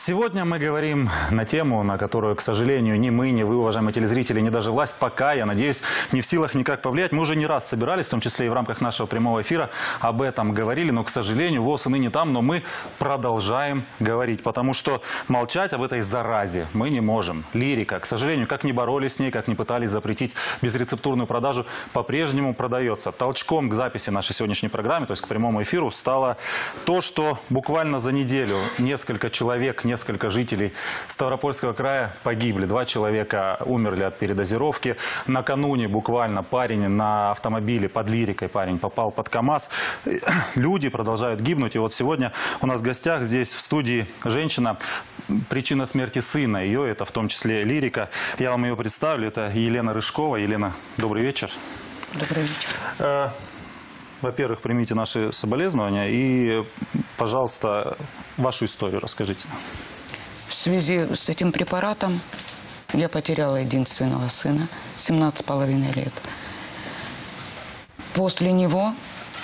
Сегодня мы говорим на тему, на которую, к сожалению, ни мы, ни вы, уважаемые телезрители, ни даже власть пока, я надеюсь, не в силах никак повлиять. Мы уже не раз собирались, в том числе и в рамках нашего прямого эфира, об этом говорили, но, к сожалению, ВОС и ныне там, но мы продолжаем говорить, потому что молчать об этой заразе мы не можем. Лирика, к сожалению, как ни боролись с ней, как ни пытались запретить безрецептурную продажу, по-прежнему продается. Толчком к записи нашей сегодняшней программы, то есть к прямому эфиру, стало то, что буквально за неделю несколько человек, несколько жителей Ставропольского края погибли. 2 человека умерли от передозировки. Накануне буквально парень на автомобиле под Лирикой, парень попал под КАМАЗ. Люди продолжают гибнуть. И вот сегодня у нас в гостях здесь в студии женщина. Причина смерти сына ее, это в том числе Лирика. Я вам ее представлю. Это Елена Рыжкова. Елена, добрый вечер. Добрый вечер. Во-первых, примите наши соболезнования и, пожалуйста, вашу историю расскажите нам. В связи с этим препаратом я потеряла единственного сына, 17,5 лет. После него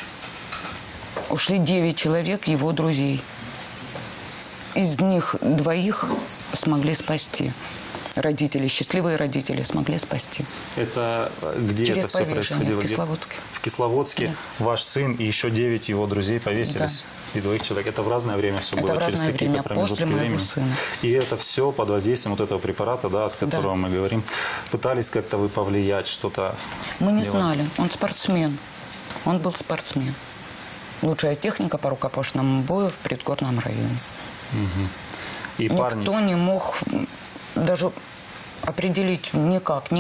ушли 9 человек, его друзей. Из них 2 смогли спасти. Родители, счастливые родители смогли спасти. Это где Через это все происходило? В Кисловодске. В Кисловодске ваш сын и еще 9 его друзей повесились. Да. И 2 человек. Это в разное время все было, через какие-то промежутки времени. И это все под воздействием вот этого препарата, да, от которого мы говорим. Пытались как-то вы повлиять, что-то? Мы не знали. Он спортсмен. Он был спортсмен. Лучшая техника по рукопашному бою в предгорном районе. Угу. И никто парни... не мог даже определить никак.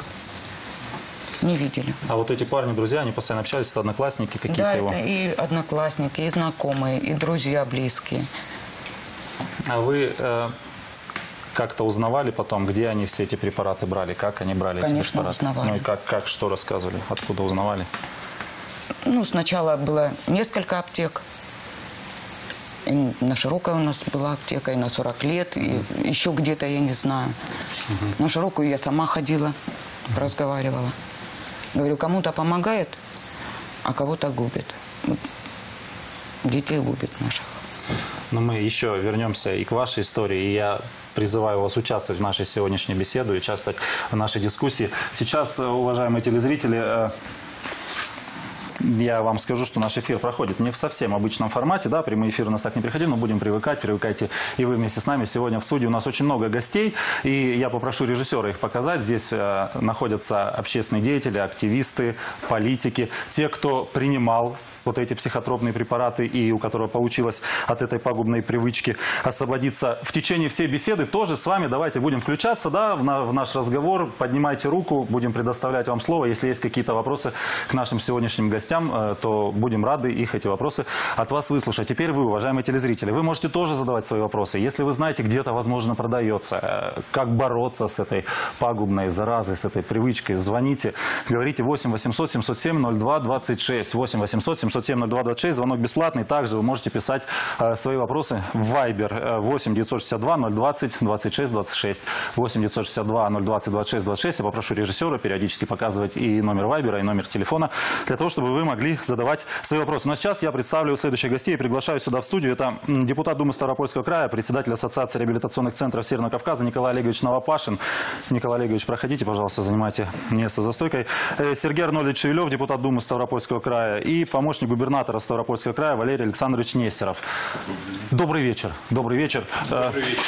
Не видели. А вот эти парни, друзья, они постоянно общались, это одноклассники какие-то да, его? Да, и одноклассники, и знакомые, и друзья близкие. А вы как-то узнавали потом, где они все эти препараты брали, как они брали эти препараты? Конечно, узнавали. Ну и как, что рассказывали, откуда узнавали? Ну, сначала было несколько аптек. И на Широкой у нас была аптека, и на 40 лет, и еще где-то, я не знаю. На Широкую я сама ходила, разговаривала. Говорю, кому-то помогает, а кого-то губит. Детей губит наших. Но мы еще вернемся и к вашей истории, и я призываю вас участвовать в нашей сегодняшней беседе, участвовать в нашей дискуссии. Сейчас, уважаемые телезрители, я вам скажу, что наш эфир проходит не в совсем обычном формате, да, прямые эфиры у нас так не приходили, но будем привыкать, привыкайте и вы вместе с нами. Сегодня в студии у нас очень много гостей, и я попрошу режиссера их показать. Здесь находятся общественные деятели, активисты, политики, те, кто принимал вот эти психотропные препараты и у которого получилось от этой пагубной привычки освободиться. В течение всей беседы тоже с вами давайте будем включаться, да, в наш разговор. Поднимайте руку, будем предоставлять вам слово. Если есть какие-то вопросы к нашим сегодняшним гостям, то будем рады их, эти вопросы, от вас выслушать. Теперь вы, уважаемые телезрители, вы можете тоже задавать свои вопросы. Если вы знаете, где-то, возможно, продается, как бороться с этой пагубной заразой, с этой привычкой, звоните, говорите 8 800 707 02 26, 8 800 707 02 26, звонок бесплатный. Также вы можете писать свои вопросы в Viber 8 962 020 26 26, 8 962 020 26 26. Я попрошу режиссера периодически показывать и номер Viber, и номер телефона, для того, чтобы вы могли задавать свои вопросы. Но сейчас я представлю следующих гостей и приглашаю сюда в студию. Это депутат Думы Ставропольского края, председатель Ассоциации реабилитационных центров Северного Кавказа Николай Олегович Новопашин. Николай Олегович, проходите, пожалуйста, занимайте место за стойкой. Сергей Арнольдович Шевелев, депутат Думы Ставропольского края, и помощник губернатора Ставропольского края Валерий Александрович Нестеров. Добрый вечер. Добрый вечер. Добрый вечер.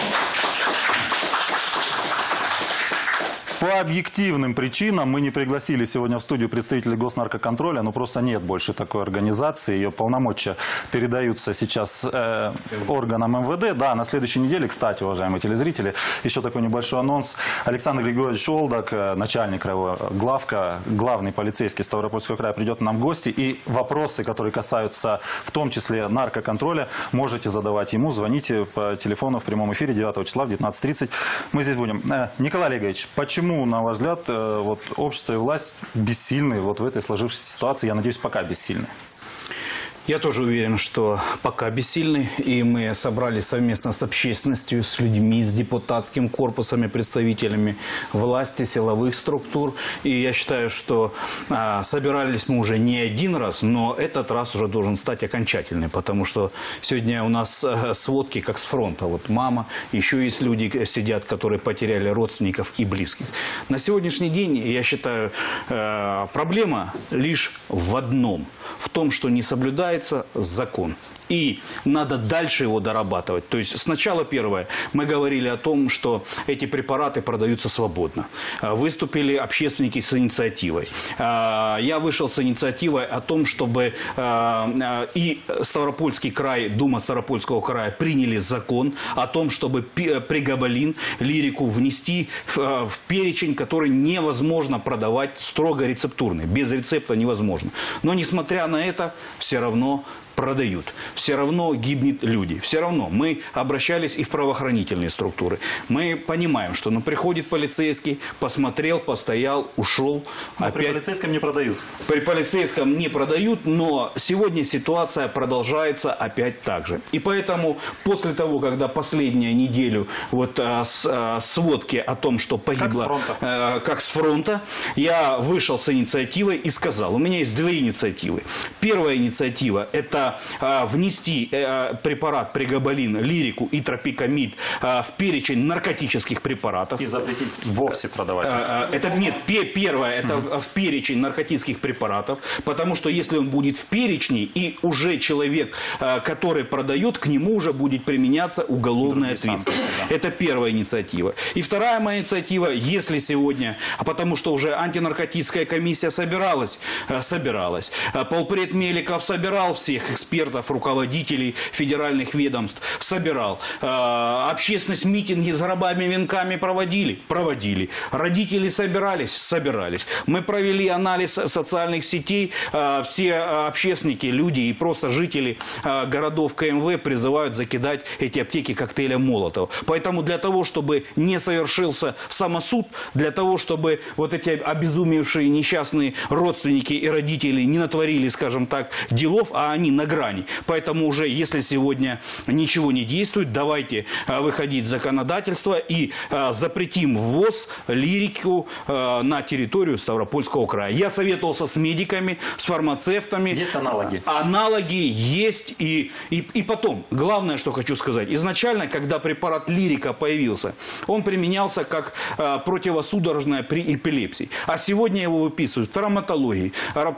По объективным причинам мы не пригласили сегодня в студию представителей госнаркоконтроля, но просто нет больше такой организации. Ее полномочия передаются сейчас органам МВД. Да, на следующей неделе, кстати, уважаемые телезрители, еще такой небольшой анонс. Александр Григорьевич Олдак, начальник краевого главка, главный полицейский Ставропольского края, придет нам в гости. И вопросы, которые касаются в том числе наркоконтроля, можете задавать ему. Звоните по телефону в прямом эфире 9 числа в 19:30. Мы здесь будем. Николай Олегович, почему, на ваш взгляд, вот общество и власть бессильны вот в этой сложившейся ситуации? Я надеюсь, пока бессильны. Я тоже уверен, что пока бессильны, и мы собрались совместно с общественностью, с людьми, с депутатским корпусом, представителями власти, силовых структур. И я считаю, что собирались мы уже не один раз, но этот раз уже должен стать окончательным, потому что сегодня у нас сводки как с фронта. Вот мама, еще есть люди сидят, которые потеряли родственников и близких. На сегодняшний день, я считаю, проблема лишь в одном, в том, что не соблюдается закон. И надо дальше его дорабатывать. То есть сначала первое, мы говорили о том, что эти препараты продаются свободно. Выступили общественники с инициативой. Я вышел с инициативой о том, чтобы и Ставропольский край, Дума Ставропольского края приняли закон о том, чтобы пригабалин, лирику внести в перечень, который невозможно продавать строго рецептурный. Без рецепта невозможно. Но несмотря на это, все равно продают. Все равно гибнут люди. Все равно мы обращались и в правоохранительные структуры. Мы понимаем, что приходит полицейский, посмотрел, постоял, ушел. Но при полицейском не продают. При полицейском не продают, но сегодня ситуация продолжается опять так же. И поэтому после того, когда последнюю неделю сводки о том, что погибло как с фронта, я вышел с инициативой и сказал, у меня есть две инициативы. Первая инициатива – это внести препарат пригабалин, лирику и тропикамид в перечень наркотических препаратов. И запретить вовсе продавать. Первое, это в перечень наркотических препаратов, потому что если он будет в перечне, и уже человек, который продает, к нему уже будет применяться уголовная ответственность. Это первая инициатива. И вторая моя инициатива, если сегодня, потому что уже антинаркотическая комиссия собиралась, полпред Меликов собирал всех экспертов, руководителей федеральных ведомств, собирал. Общественность митинги с гробами и венками проводили. Родители собирались. Мы провели анализ социальных сетей. Все общественники, люди и просто жители городов КМВ призывают закидать эти аптеки коктейлем Молотова. Поэтому для того, чтобы не совершился самосуд, для того, чтобы вот эти обезумевшие несчастные родственники и родители не натворили, скажем так, делов, а они на грани. Поэтому уже, если сегодня ничего не действует, давайте выходить в законодательство и запретим ввоз лирику на территорию Ставропольского края. Я советовался с медиками, с фармацевтами. Есть аналоги? Аналоги есть. И потом, главное, что хочу сказать. Изначально, когда препарат лирика появился, он применялся как противосудорожное при эпилепсии. А сегодня его выписывают в травматологии,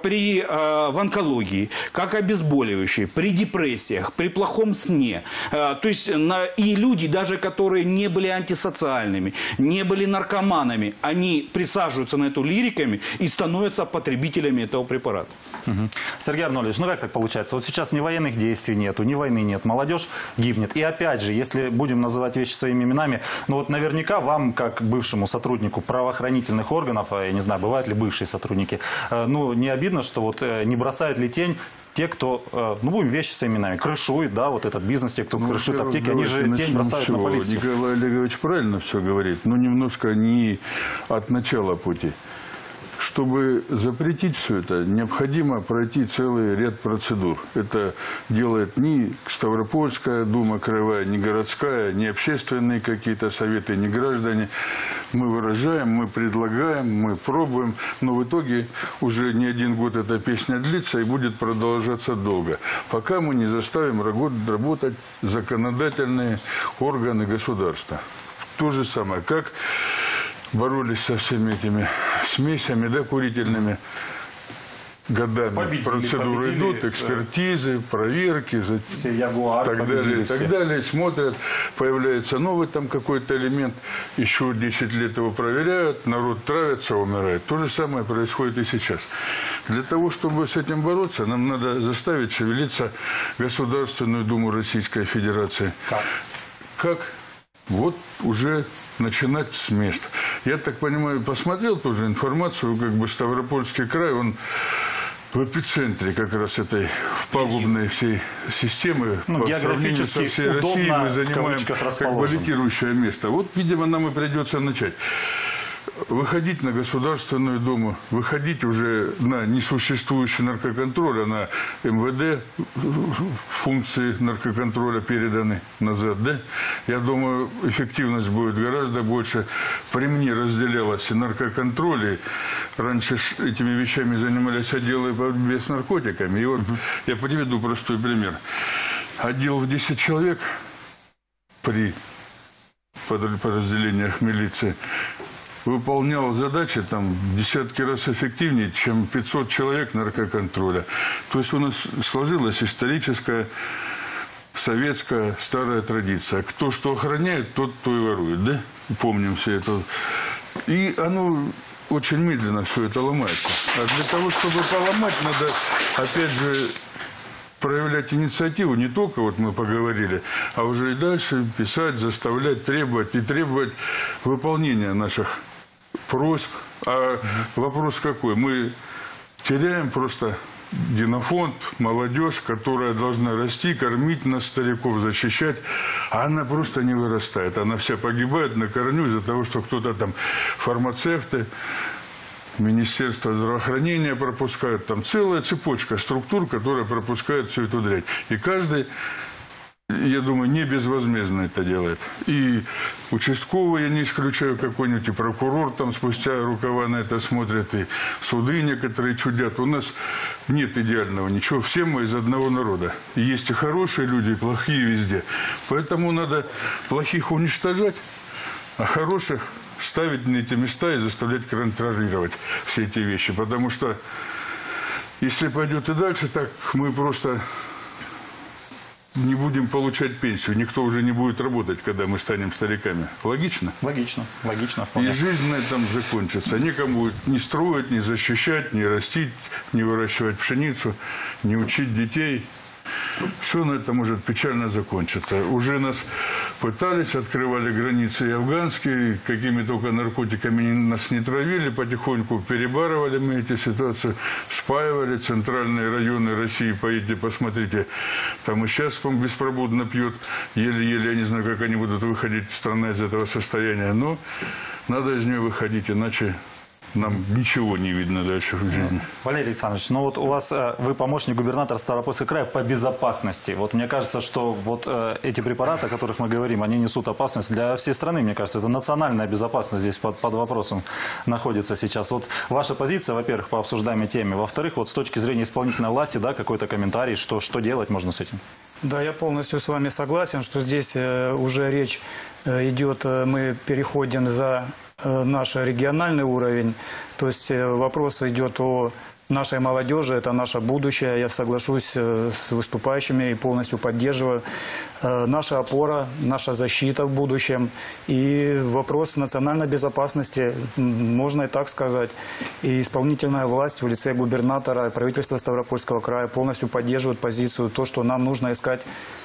в онкологии, как обезболивающие, при депрессиях, при плохом сне. То есть и люди, даже которые не были антисоциальными, не были наркоманами, они присаживаются на эту лириками и становятся потребителями этого препарата. Сергей Арнольдович, ну как так получается? Вот сейчас ни военных действий нету, ни войны нет, молодежь гибнет. И опять же, если будем называть вещи своими именами, ну вот наверняка вам, как бывшему сотруднику правоохранительных органов, я не знаю, бывают ли бывшие сотрудники, ну не обидно, что вот не бросают ли тень те, кто, ну будем вещи своими именами, крышует, да, вот этот бизнес, те, кто крышует аптеки, они же тень бросают на полицию. Николай Олегович правильно все говорит, но немножко не от начала пути. Чтобы запретить все это, необходимо пройти целый ряд процедур. Это делает ни Ставропольская дума краевая, ни городская, ни общественные какие-то советы, ни граждане. Мы выражаем, мы предлагаем, мы пробуем, но в итоге уже не один год эта песня длится и будет продолжаться долго, пока мы не заставим работать законодательные органы государства. То же самое, как боролись со всеми этими смесями, да, курительными годами. Процедуры идут, экспертизы, проверки, все Ягуары, так далее. Смотрят, появляется новый там какой-то элемент, еще 10 лет его проверяют, народ травится, умирает. То же самое происходит и сейчас. Для того, чтобы с этим бороться, нам надо заставить шевелиться Государственную Думу Российской Федерации. Как? Вот уже начинать с места. Я так понимаю, посмотрел тоже информацию, как бы Ставропольский край, он в эпицентре как раз этой пагубной всей системы. Ну, по сравнению со всей Россией мы занимаем как бы лидирующее место. Вот, видимо, нам и придется начать. выходить на Государственную Думу, выходить уже на несуществующий наркоконтроль, а на МВД функции наркоконтроля переданы назад, да? Я думаю, эффективность будет гораздо больше. При мне разделялось и наркоконтроль, и раньше этими вещами занимались отделы по борьбе с наркотиками. И вот я приведу простой пример. Отдел в 10 человек при подразделениях милиции выполнял задачи там десятки раз эффективнее, чем 500 человек наркоконтроля. То есть у нас сложилась историческая, советская, старая традиция. Кто что охраняет, тот то и ворует, да? Помним все это. И оно очень медленно все это ломается. А для того, чтобы поломать, надо, опять же, проявлять инициативу, не только вот мы поговорили, а уже и дальше писать, заставлять, требовать и требовать выполнения наших просьб. А вопрос какой? Мы теряем просто генофонд, молодежь, которая должна расти, кормить нас, стариков, защищать, а она просто не вырастает. Она вся погибает на корню из-за того, что кто-то там, фармацевты, Министерство здравоохранения пропускают. Там целая цепочка структур, которая пропускает всю эту дрянь. И каждый, я думаю, не безвозмездно это делает. И участковый, я не исключаю, какой-нибудь и прокурор там спустя рукава на это смотрят, и суды некоторые чудят. У нас нет идеального ничего. Все мы из одного народа. И есть и хорошие люди, и плохие везде. Поэтому надо плохих уничтожать, а хороших ставить на эти места и заставлять контролировать все эти вещи. Потому что, если пойдет и дальше, так мы просто не будем получать пенсию. Никто уже не будет работать, когда мы станем стариками. Логично? Логично. Логично вполне. И жизнь на этом закончится. Никому будет не строить, не защищать, не растить, не выращивать пшеницу, не учить детей. Все на это может печально закончиться. Уже нас пытались, открывали границы и афганские, какими только наркотиками нас не травили, потихоньку перебарывали мы эти ситуации, спаивали центральные районы России, поедете, посмотрите, там и сейчас беспробудно пьет, еле-еле, я не знаю, как они будут выходить, страна из этого состояния, но надо из нее выходить, иначе нам ничего не видно дальше в жизни. Валерий Александрович, ну вот у вас, вы помощник губернатора Ставропольского края по безопасности. Вот мне кажется, что вот эти препараты, о которых мы говорим, они несут опасность для всей страны. Мне кажется, это национальная безопасность здесь под вопросом находится сейчас. Вот ваша позиция, во-первых, по обсуждаемой теме. Во-вторых, вот с точки зрения исполнительной власти, да, какой-то комментарий, что делать можно с этим? Да, я полностью с вами согласен, что здесь уже речь идет, мы переходим за наш региональный уровень. То есть вопрос идет о нашей молодежи, это наше будущее. Я соглашусь с выступающими и полностью поддерживаю. Наша опора, наша защита в будущем. И вопрос национальной безопасности, можно и так сказать. И исполнительная власть в лице губернатора и правительства Ставропольского края полностью поддерживают позицию, то, что нам нужно искать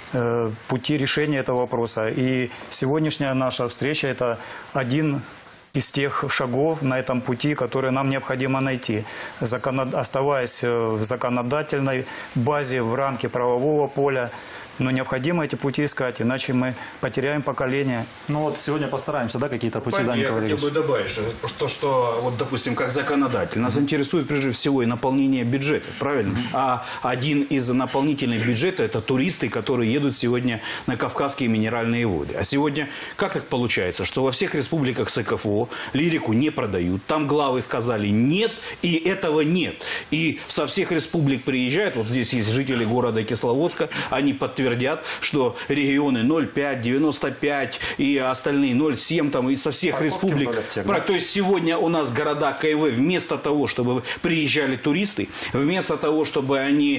пути решения этого вопроса. И сегодняшняя наша встреча – это один из тех шагов на этом пути, которые нам необходимо найти. Оставаясь в законодательной базе, в рамке правового поля, но необходимо эти пути искать, иначе мы потеряем поколение. Ну вот сегодня постараемся, да, какие-то пути, да, Я хотел бы добавить, что вот, допустим, как законодатель, нас интересует прежде всего и наполнение бюджета, правильно? А один из наполнителей бюджета – это туристы, которые едут сегодня на Кавказские минеральные воды. А сегодня как так получается, что во всех республиках СКФО лирику не продают, там главы сказали нет, и этого нет. И со всех республик приезжают, вот здесь есть жители города Кисловодска, они подтверждают, что регионы 0,5, 95 и остальные 0,7 там и со всех республик. То есть сегодня у нас города КМВ вместо того, чтобы приезжали туристы, вместо того, чтобы они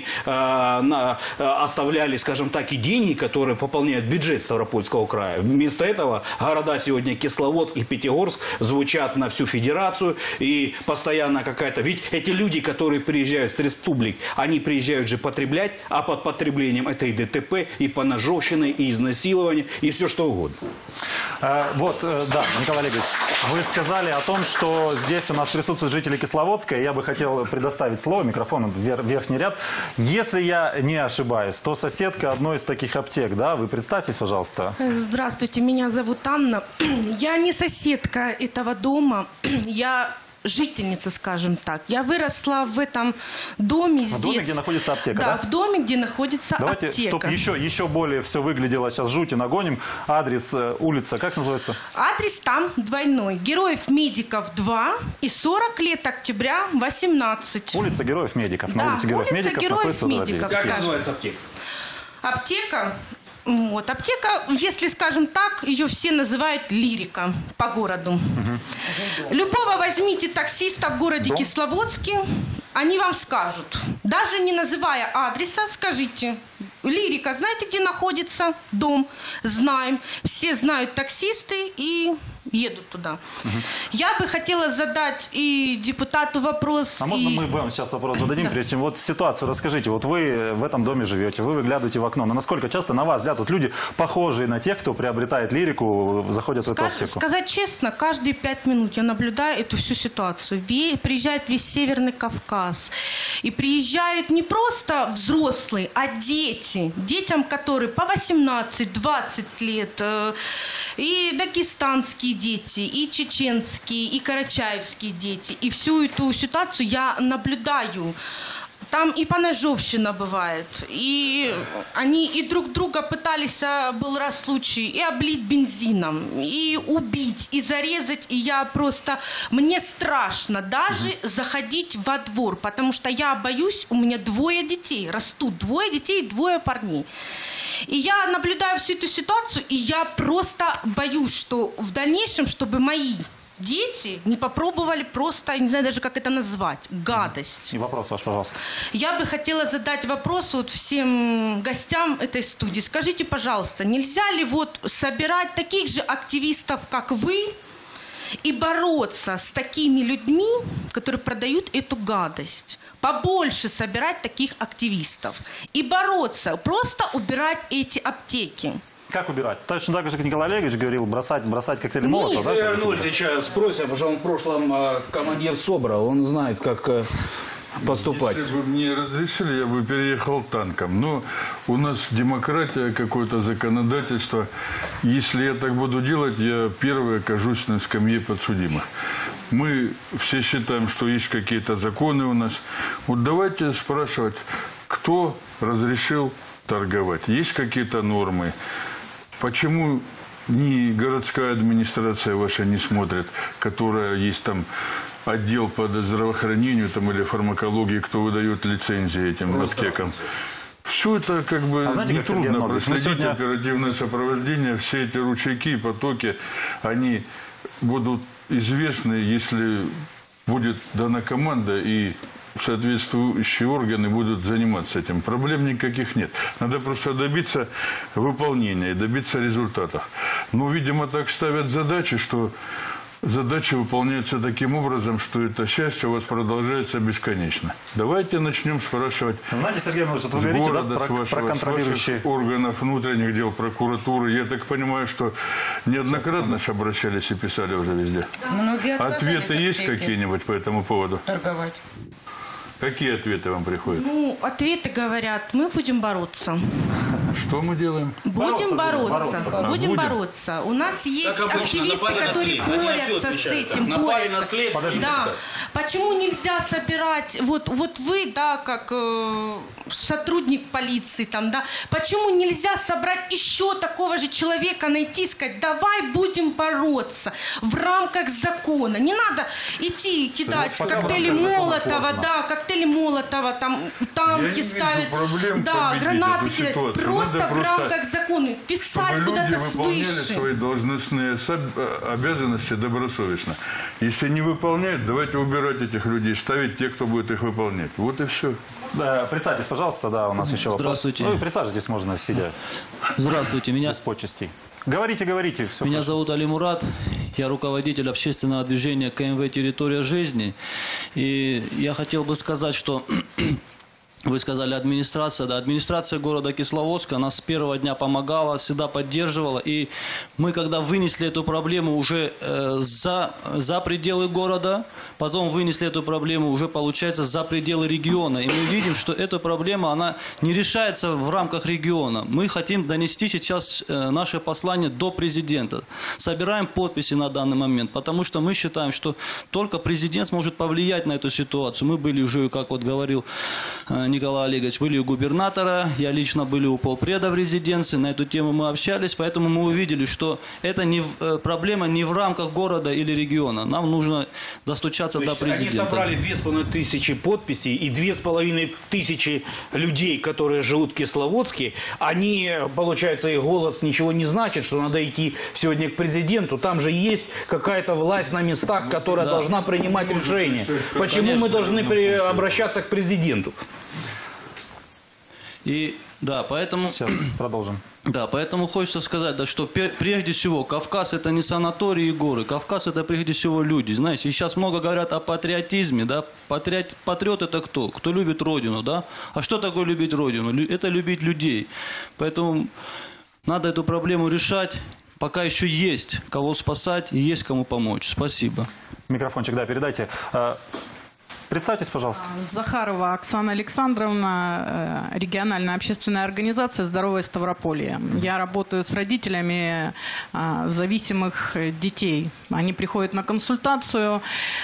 оставляли, скажем так, и деньги, которые пополняют бюджет Ставропольского края, вместо этого города сегодня Кисловодск и Пятигорск звучат на всю федерацию и постоянно какая-то... Ведь эти люди, которые приезжают с республик, они приезжают же потреблять, а под потреблением это и ДТП, ДТП, и поножовщины, и изнасилования, и все что угодно. Да, Николай Олегович, вы сказали о том, что здесь у нас присутствуют жители Кисловодска, и я бы хотел предоставить слово, микрофон, верхний ряд. Если я не ошибаюсь, то соседка одной из таких аптек, да? Вы представьтесь, пожалуйста. Здравствуйте, меня зовут Анна. Я не соседка этого дома, я жительница, скажем так. Я выросла в этом доме с детства. В доме, где находится аптека, да? Да, в доме, где находится Давайте, аптека. чтобы еще более все выглядело, сейчас жути нагоним. Адрес, улица, как называется? Адрес там двойной. Героев медиков 2 и 40 лет октября 18. Улица Героев Медиков. Да, На улице Героев улица Медиков Героев находится Медиков. Как скажем. называется аптека? Аптека. Вот, аптека, если скажем так, ее все называют лирика по городу. Любого возьмите таксиста в городе Кисловодске, они вам скажут. Даже не называя адреса, скажите: лирика, знаете, где находится дом? Знаем. Все знают таксисты и едут туда. Я бы хотела задать и депутату вопрос. А можно мы вам сейчас вопрос зададим, прежде чем вот ситуацию расскажите. Вот вы в этом доме живете, вы выглядываете в окно. Но насколько часто на вас взглянут люди, похожие на тех, кто приобретает лирику, заходят в эту аптеку? Сказать честно, каждые 5 минут я наблюдаю эту всю ситуацию. Приезжает весь Северный Кавказ. И приезжают не просто взрослые, а дети. Детям, которые по 18-20 лет. И дагестанские дети, и чеченские, и карачаевские дети. И всю эту ситуацию я наблюдаю. Там и поножовщина бывает, и они и друг друга пытались, был раз случай, и облить бензином, и убить, и зарезать, и я просто, мне страшно даже заходить во двор, потому что я боюсь, у меня 2 детей, растут 2 детей, 2 парней. И я наблюдаю всю эту ситуацию, и я просто боюсь, что в дальнейшем, чтобы мои дети не попробовали просто, не знаю даже, как это назвать, гадость. И вопрос ваш, пожалуйста. Я бы хотела задать вопрос вот всем гостям этой студии. Скажите, пожалуйста, нельзя ли вот собирать таких же активистов, как вы, и бороться с такими людьми, которые продают эту гадость? Побольше собирать таких активистов и бороться, просто убирать эти аптеки. Как убирать? Точно так же, как Николай Олегович говорил, бросать коктейли Молотова, да? Если Арнольдовича спросим, потому что он в прошлом командир СОБРа, он знает, как поступать. Если бы мне разрешили, я бы переехал танком. Но у нас демократия, какое-то законодательство. Если я так буду делать, я первый окажусь на скамье подсудимых. Мы все считаем, что есть какие-то законы у нас. Вот давайте спрашивать, кто разрешил торговать. Есть какие-то нормы? Почему ни городская администрация ваша не смотрит, которая есть там отдел по здравоохранению там, или фармакологии, кто выдает лицензии этим аптекам? Все это как бы нетрудно проследить, оперативное сопровождение, все эти ручейки и потоки, они будут известны, если будет дана команда и соответствующие органы будут заниматься этим. Проблем никаких нет. Надо просто добиться выполнения и добиться результатов. Но, видимо, так ставят задачи, что задачи выполняются таким образом, что это счастье у вас продолжается бесконечно. Давайте начнем спрашивать. Знаете, Сергей Иванович, вот вы говорите, города, да, про контролирующие органов внутренних дел, прокуратуры. Я так понимаю, что неоднократно же обращались и писали уже везде. Многие Ответы есть какие-нибудь по этому поводу? торговать. Какие ответы вам приходят? Ну, ответы говорят, мы будем бороться. Что мы делаем? Будем бороться. Будем Будем? бороться. У нас есть обычно, активисты, напали на которые след. Они на всё борются с отвечают. этим. Напали на борются. след. Подождите, Да. Скай. Почему нельзя собирать, вот вы, да, как сотрудник полиции, там, да, почему нельзя собрать еще такого же человека, найти и сказать, давай будем бороться в рамках закона. Не надо идти кидать пока коктейли в рамках закона Молотова, сложно. да, коктейли Молотова, там танки ставят, проблем да, победить гранаты эту кидать. ситуацию. Просто Надо в просто, рамках закона писать чтобы куда-то люди выполняли свыше. свои должностные обязанности добросовестно. Если не выполняют, давайте убирать этих людей, ставить тех, кто будет их выполнять. Вот и все. Да, представьтесь, пожалуйста, да, у нас еще вопрос. Здравствуйте. Ну и присаживайтесь, можно сидя, Здравствуйте, без почестей. Говорите, все. меня зовут Али Мурат, я руководитель общественного движения КМВ «Территория жизни». И я хотел бы сказать, что Вы сказали администрация, да, администрация города Кисловодска, она с первого дня помогала, всегда поддерживала, и мы, когда вынесли эту проблему уже за пределы города, потом вынесли эту проблему уже, получается, за пределы региона, и мы видим, что эта проблема, она не решается в рамках региона. Мы хотим донести сейчас наше послание до президента. Собираем подписи на данный момент, потому что мы считаем, что только президент сможет повлиять на эту ситуацию. Мы были уже, как вот говорил Николай Олегович, были у губернатора, я лично были у полпреда в резиденции, на эту тему мы общались, поэтому мы увидели, что это проблема не в рамках города или региона, нам нужно достучаться до президента. Они собрали 2500 подписей и 2500 людей, которые живут в Кисловодске, они, получается, их голос ничего не значит, что надо идти сегодня к президенту, там же есть какая-то власть на местах, которая должна принимать решения. Почему мы должны обращаться к президенту? И да, поэтому... Сейчас продолжим. Да, поэтому хочется сказать, да, что прежде всего Кавказ это не санатории и горы, Кавказ это прежде всего люди. Знаете, сейчас много говорят о патриотизме, да, патриот это кто? Кто любит родину, да? А что такое любить родину? Это любить людей. Поэтому надо эту проблему решать, пока еще есть кого спасать и есть кому помочь. Спасибо. Микрофончик, да, передайте. Представьтесь, пожалуйста. Захарова Оксана Александровна, региональная общественная организация «Здоровое Ставрополье». Я работаю с родителями зависимых детей. Они приходят на консультацию.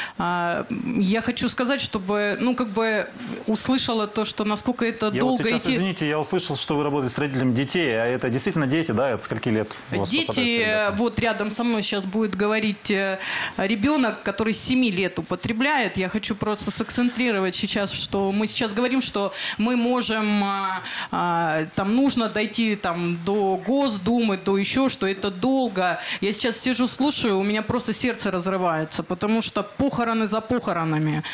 Я хочу сказать, чтобы, услышала то, что насколько это долго сейчас, идти. Извините, я услышал, что вы работаете с родителями детей, а это действительно дети, да? Это скольки лет у вас дети, вот рядом со мной сейчас будет говорить ребенок, который с 7 лет употребляет. Я хочу просто сакцентрировать сейчас, что мы сейчас говорим, что мы можем, там нужно дойти там, до Госдумы, до еще, что это долго. Я сейчас сижу, слушаю, у меня просто сердце разрывается, потому что похороны за похоронами.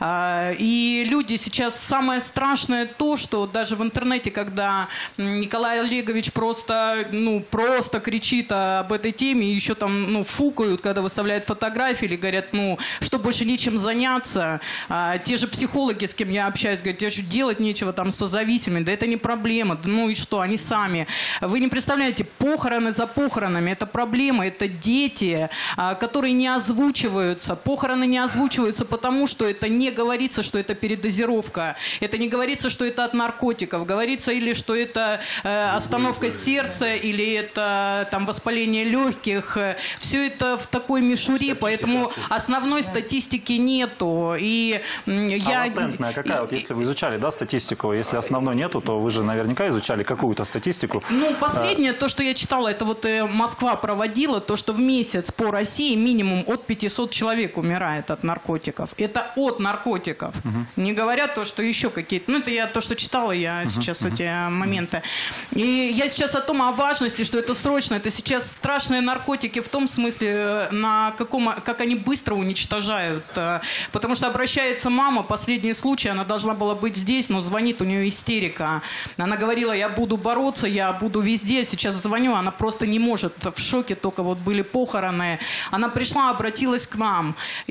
И люди сейчас, самое страшное то, что даже в интернете, когда Николай Олегович просто кричит об этой теме, и еще там, фукают, когда выставляют фотографии или говорят, что больше нечем заняться. Те же психологи, с кем я общаюсь, говорят, тебе же делать нечего там со зависимыми. Да это не проблема. Ну и что, они сами. Вы не представляете, похороны за похоронами. Это проблема, это дети, которые не озвучиваются. Похороны не озвучиваются, потому что это не говорится, что это передозировка. Это не говорится, что это от наркотиков. Говорится или что это остановка сердца, или это там воспаление легких. Все это в такой мишуре, поэтому основной статистики нету. И латентная какая? Вот если вы изучали, да, статистику, если основной нету, то вы же наверняка изучали какую-то статистику. Последнее, то, что я читала, это вот Москва проводила, то, что в месяц по России минимум от 500 человек умирает от наркотиков. Это от наркотиков. Не говоря то, что еще какие-то... это я то, что читала, я сейчас эти моменты. И я сейчас о важности, что это срочно. Это сейчас страшные наркотики в том смысле, как они быстро уничтожают. Потому что обращается мама, последний случай, она должна была быть здесь, но звонит, у нее истерика. Она говорила, я буду бороться, я буду везде. Сейчас звоню, она просто не может, в шоке, только вот были похороны. Она пришла, обратилась к нам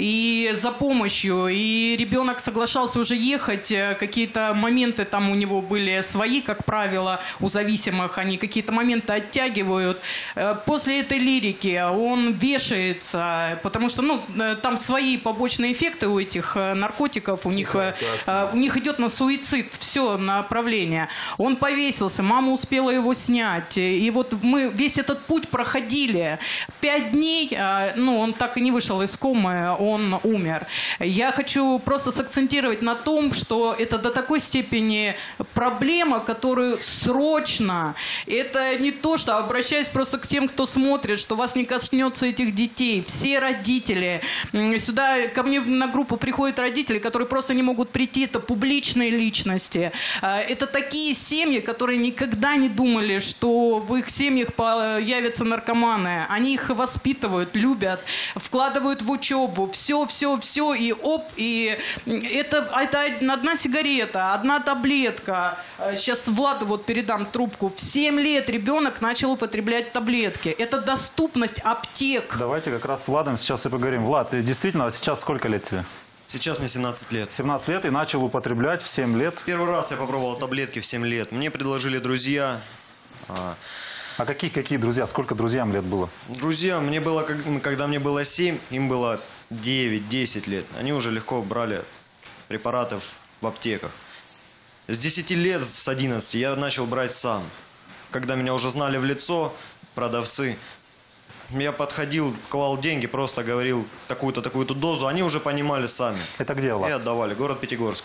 и за помощью, и ребенок соглашался уже ехать. Какие-то моменты там у него были свои, как правило, у зависимых, они какие-то моменты оттягивают. После этой лирики он вешается, потому что там свои побочные эффекты у этих наркотиков, у них идет на суицид все направление. Он повесился, мама успела его снять. И вот мы весь этот путь проходили. 5 дней, он так и не вышел из комы, он умер. Я хочу просто сакцентировать на том, что это до такой степени проблема, которую срочно, это не то, что обращаюсь просто к тем, кто смотрит, что вас не коснется этих детей. Все родители. Сюда ко мне на группу приходят родители, которые просто не могут прийти, это публичные личности. Это такие семьи, которые никогда не думали, что в их семьях появятся наркоманы. Они их воспитывают, любят, вкладывают в учебу, все, и это одна сигарета, одна таблетка. Сейчас Владу вот передам трубку. В 7 лет ребенок начал употреблять таблетки. Это доступность аптек. Давайте как раз с Владом сейчас и поговорим. Влад, действительно, сейчас сколько лет тебе? Сейчас мне 17 лет. 17 лет и начал употреблять в 7 лет. Первый раз я попробовал таблетки в 7 лет. Мне предложили друзья. А какие друзья? Сколько друзьям лет было? Друзья, мне было, когда мне было 7, им было 9-10 лет. Они уже легко брали препараты в аптеках. С 10 лет, с 11 я начал брать сам. Когда меня уже знали в лицо, продавцы, я подходил, клал деньги, просто говорил такую-то, такую-то дозу. Они уже понимали сами. Это где у вас? И отдавали. Город Пятигорск.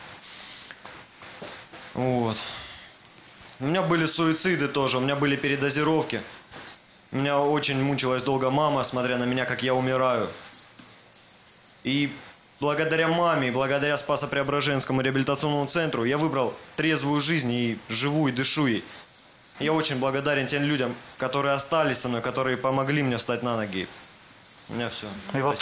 Вот. У меня были суициды тоже, у меня были передозировки. Меня очень мучилась долго мама, смотря на меня, как я умираю. И благодаря маме, благодаря Спасо-Преображенскому реабилитационному центру я выбрал трезвую жизнь и живу, и дышу ей. Я очень благодарен тем людям, которые остались со мной, которые помогли мне встать на ноги. У меня все. И во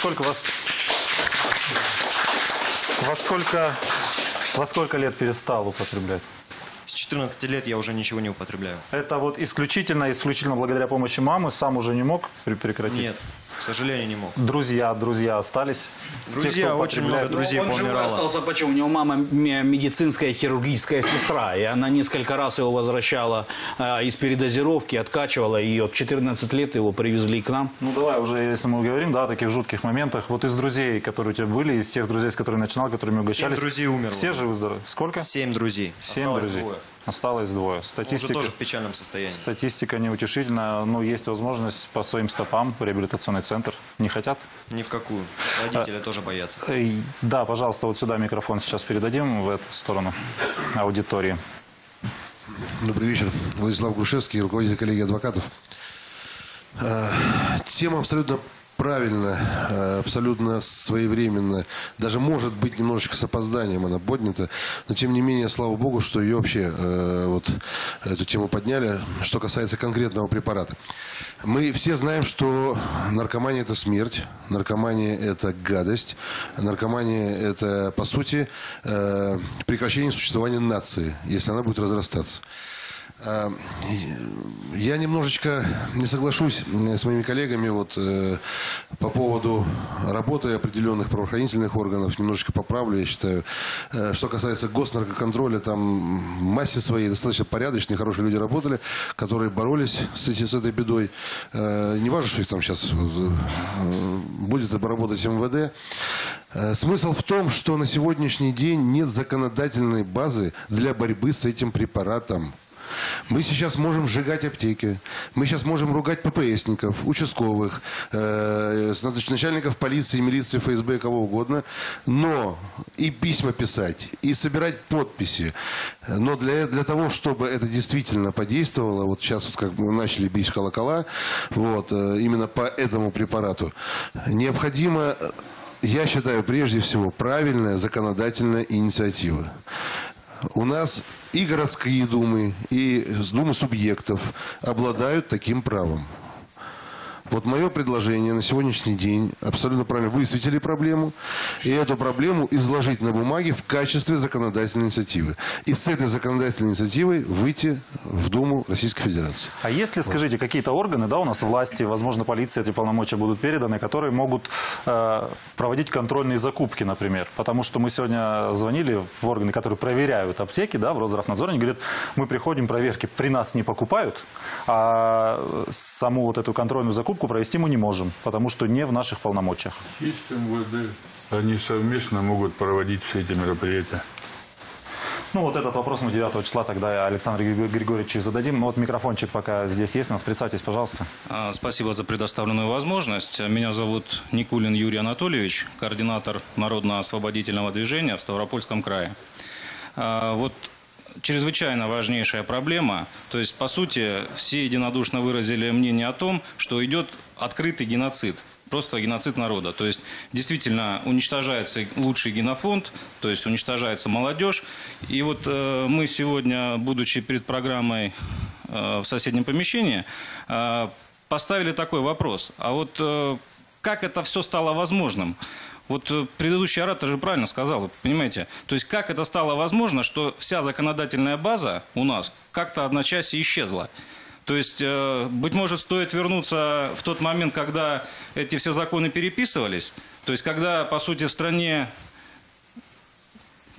сколько лет перестал употреблять? С 14 лет я уже ничего не употребляю. Это вот исключительно благодаря помощи мамы, сам уже не мог прекратить? Нет, к сожалению, не мог. Друзья остались? Друзья, очень много друзей Он живой поумирало. остался, почему? У него мама медицинская хирургическая сестра, и она несколько раз его возвращала из передозировки, откачивала, и от 14 лет его привезли к нам. Ну давай уже, если мы говорим, да, о таких жутких моментах, вот из друзей, которые у тебя были, из тех друзей, с которыми начинал, которыми угощались. 7 друзей умерло. Все живы-здоровы? Сколько? 7 друзей. 7 Осталось друзей. 2. Осталось 2. Он Статистика, уже тоже в печальном состоянии. статистика неутешительна. Ну, есть возможность по своим стопам в реабилитационный центр. Не хотят? Ни в какую. Родители тоже боятся. Да, пожалуйста, вот сюда микрофон сейчас передадим в эту сторону аудитории. Добрый вечер. Владислав Грушевский, руководитель коллегии адвокатов. Тема абсолютно правильно, абсолютно своевременно. Даже, может быть, немножечко с опозданием она поднята. Но, тем не менее, слава богу, что ее вообще вот эту тему подняли. Что касается конкретного препарата. Мы все знаем, что наркомания – это смерть. Наркомания – это гадость. Наркомания – это, по сути, прекращение существования нации, если она будет разрастаться. Я немножечко не соглашусь с моими коллегами вот, по поводу работы определенных правоохранительных органов. Немножечко поправлю, я считаю. Что касается госнаркоконтроля, там в массе своей достаточно порядочные, хорошие люди работали, которые боролись с этой бедой. Не важно, что их там сейчас будет работать МВД. Смысл в том, что на сегодняшний день нет законодательной базы для борьбы с этим препаратом. Мы сейчас можем сжигать аптеки, мы сейчас можем ругать ППСников, участковых, начальников полиции, милиции, ФСБ, кого угодно, но и письма писать, и собирать подписи. Но для того, чтобы это действительно подействовало, вот сейчас вот как мы начали бить в колокола, вот, именно по этому препарату, необходимо, я считаю, прежде всего, правильная законодательная инициатива. У нас и городские думы, и думы субъектов обладают таким правом. Вот мое предложение на сегодняшний день абсолютно правильно высветили проблему, и эту проблему изложить на бумаге в качестве законодательной инициативы. И с этой законодательной инициативой выйти в Думу Российской Федерации. А если, скажите, какие-то органы, да, у нас власти, возможно, полиция, эти полномочия будут переданы, которые могут проводить контрольные закупки, например? Потому что мы сегодня звонили в органы, которые проверяют аптеки, да, в Росздравнадзоре, они говорят, мы приходим, проверки при нас не покупают, а саму вот эту контрольную закупку провести мы не можем, потому что не в наших полномочиях. Есть МВД. Они совместно могут проводить все эти мероприятия. Ну, вот этот вопрос мы 9 числа тогда Александру Григорьевичу зададим. Ну, вот микрофончик пока здесь есть у нас. Представьтесь, пожалуйста. Спасибо за предоставленную возможность. Меня зовут Никулин Юрий Анатольевич, координатор Народно-освободительного движения в Ставропольском крае. Вот чрезвычайно важнейшая проблема. То есть, по сути, все единодушно выразили мнение о том, что идет открытый геноцид. Просто геноцид народа. То есть, действительно, уничтожается лучший генофонд, то есть, уничтожается молодежь. И вот мы сегодня, будучи перед программой в соседнем помещении, поставили такой вопрос. А вот как это все стало возможным? Вот предыдущий оратор же правильно сказал, понимаете? То есть, как это стало возможно, что вся законодательная база у нас как-то одночасье исчезла? То есть, быть может, стоит вернуться в тот момент, когда эти все законы переписывались? То есть, когда, по сути, в стране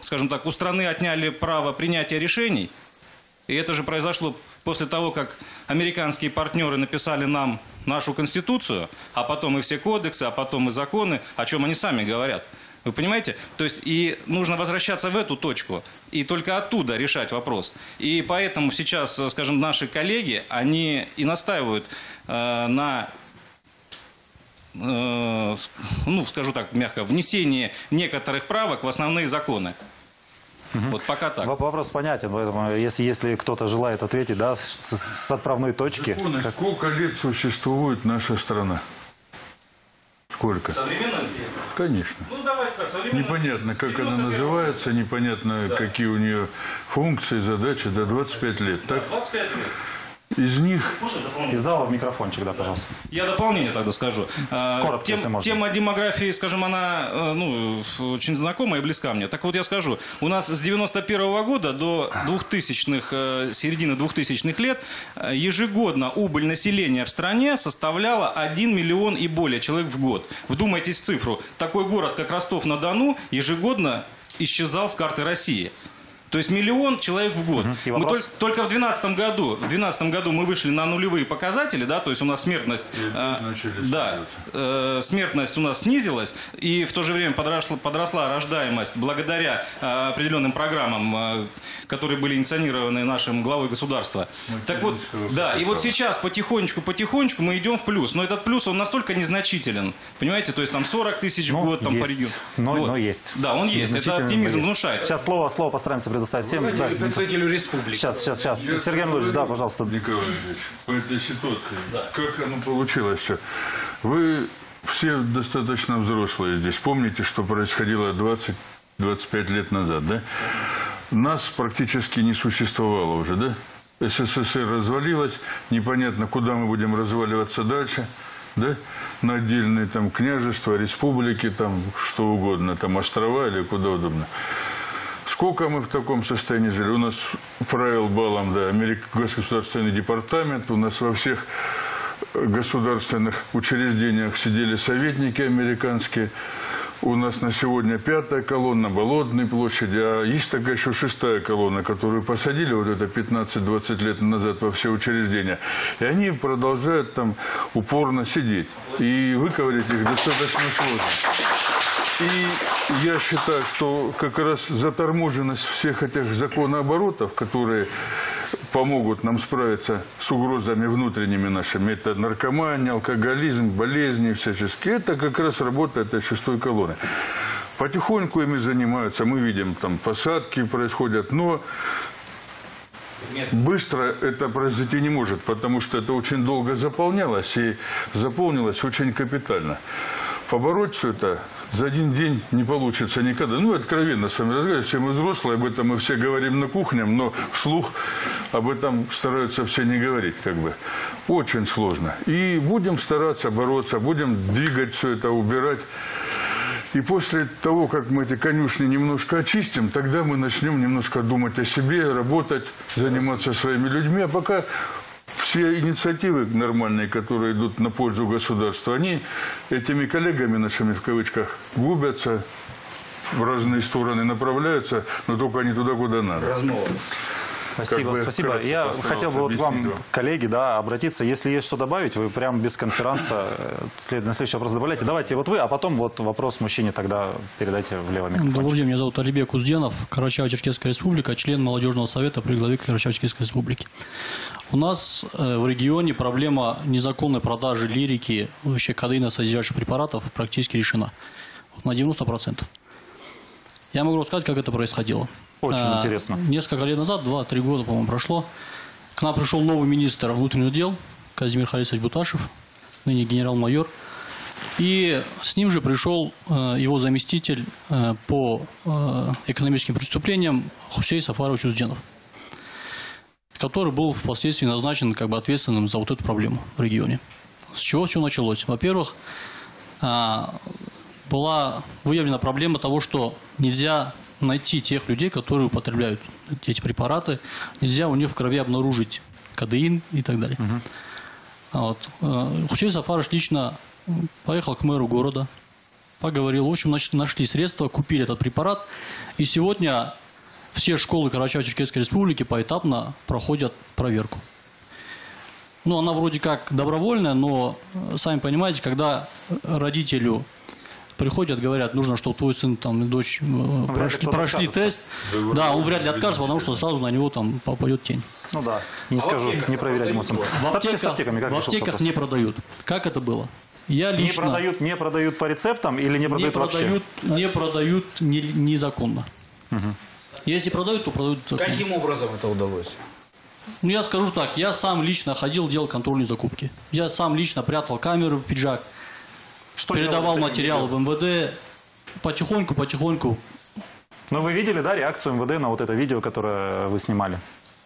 скажем так, у страны отняли право принятия решений. И это же произошло после того, как американские партнеры написали нам нашу Конституцию, а потом и все кодексы, а потом и законы, о чем они сами говорят. Вы понимаете? То есть и нужно возвращаться в эту точку и только оттуда решать вопрос. И поэтому сейчас, скажем, наши коллеги, они и настаивают на, ну, скажу так мягко, внесении некоторых правок в основные законы. Вот пока так. Вопрос понятен, поэтому если кто-то желает ответить, да, с отправной точки. Законы, сколько лет существует наша страна? Сколько? Современная? Конечно. Ну, давайте так, современная. Непонятно, как она называется, непонятно, да, какие у нее функции, задачи. До 25 лет, так? 25 лет. Из них... Из зала в микрофончик, да, пожалуйста. Я дополнение тогда скажу. Коротко, если можно. Тема демографии, скажем, она очень знакома и близка мне. Так вот я скажу, у нас с 91 года до 2000-х, середины 2000-х лет ежегодно убыль населения в стране составляла 1 миллион и более человек в год. Вдумайтесь в цифру. Такой город, как Ростов-на-Дону, ежегодно исчезал с карты России. То есть 1 миллион человек в год. Мы только в 2012 году мы вышли на нулевые показатели, да, то есть у нас смертность, смертность у нас снизилась, и в то же время подросла рождаемость благодаря определенным программам, которые были инициированы нашим главой государства. Так вот, да, и вот сейчас потихонечку мы идем в плюс, но этот плюс, он настолько незначителен, понимаете, то есть там 40 тысяч в год там по региону. Но есть. Да, он есть, это оптимизм внушает. Сейчас слово постараемся предоставить всем. Да, представителю республики. Сейчас. Сергей Анатольевич, да, пожалуйста. Николай Ильич, по этой ситуации, как оно получилось все? Вы все достаточно взрослые здесь. Помните, что происходило 20-25 лет назад, да? Нас практически не существовало уже, да? СССР развалилась, непонятно, куда мы будем разваливаться дальше, да? На отдельные там княжества, республики, там что угодно, там острова или куда удобно. Сколько мы в таком состоянии жили? У нас правил балом, да, Государственный департамент, у нас во всех государственных учреждениях сидели советники американские. У нас на сегодня 5-я колонна, Болотной площади, а есть такая еще 6-я колонна, которую посадили вот это 15-20 лет назад во все учреждения. И они продолжают там упорно сидеть. И выковырять их достаточно сложно. И я считаю, что как раз заторможенность всех этих законооборотов, которые помогут нам справиться с угрозами внутренними нашими, это наркомания, алкоголизм, болезни всяческие, это как раз работа этой 6-й колонны. Потихоньку ими занимаются, мы видим, там посадки происходят, но быстро это произойти не может, потому что это очень долго заполнялось и заполнилось очень капитально. Побороть все это за один день не получится никогда. Ну, откровенно с вами разговаривать. Все мы взрослые, об этом мы все говорим на кухне, но вслух об этом стараются все не говорить, как бы. Очень сложно. И будем стараться бороться, будем двигать все это, убирать. И после того, как мы эти конюшни немножко очистим, тогда мы начнем немножко думать о себе, работать, заниматься своими людьми. А пока все инициативы нормальные, которые идут на пользу государства, они этими коллегами нашими, в кавычках, губятся, в разные стороны направляются, но только не туда, куда надо. Спасибо. Я хотел бы вот вам, коллеги, да, обратиться. Если есть что добавить, вы прямо без конференца на следующий вопрос добавляйте. Давайте вот вы, а потом вот вопрос мужчине тогда передайте в левый микрофон. Добрый день, меня зовут Алибек Узденов, Карачаево-Черкесская республика, член молодежного совета при главе Карачаево-Черкесской республики. У нас в регионе проблема незаконной продажи лирики, вообще кадеина содержащих препаратов практически решена. На 90%. Я могу рассказать, как это происходило. Очень интересно. Несколько лет назад, 2-3 года, по-моему, прошло, к нам пришел новый министр внутренних дел, Казимир Халисович Буташев, ныне генерал-майор. И с ним же пришел его заместитель по экономическим преступлениям Хусей Сафарович Узденов, который был впоследствии назначен как бы ответственным за вот эту проблему в регионе. С чего все началось? Во-первых, была выявлена проблема того, что нельзя найти тех людей, которые употребляют эти препараты. Нельзя у них в крови обнаружить кадеин и так далее. Вот. Хусей Сафарович лично поехал к мэру города, поговорил. В общем, нашли средства, купили этот препарат. И сегодня все школы Карачаево-Черкесской республики поэтапно проходят проверку. Ну, она вроде как добровольная, но, сами понимаете, когда родителю приходят, говорят, нужно, чтобы твой сын там, и дочь прошли тест, да, он вряд ли откажется, потому что сразу на него там попадет тень. Ну да, не скажу, не проверять ему сам. В аптеках не продают. Как это было? Я лично... Не продают по рецептам или не продают вообще? Не продают незаконно. Если продают, то продают... Каким образом это удалось? Ну, я скажу так, я сам лично ходил, делал контрольные закупки. Я сам лично прятал камеры в пиджак, передавал материал в МВД, потихоньку. Но вы видели, да, реакцию МВД на вот это видео, которое вы снимали?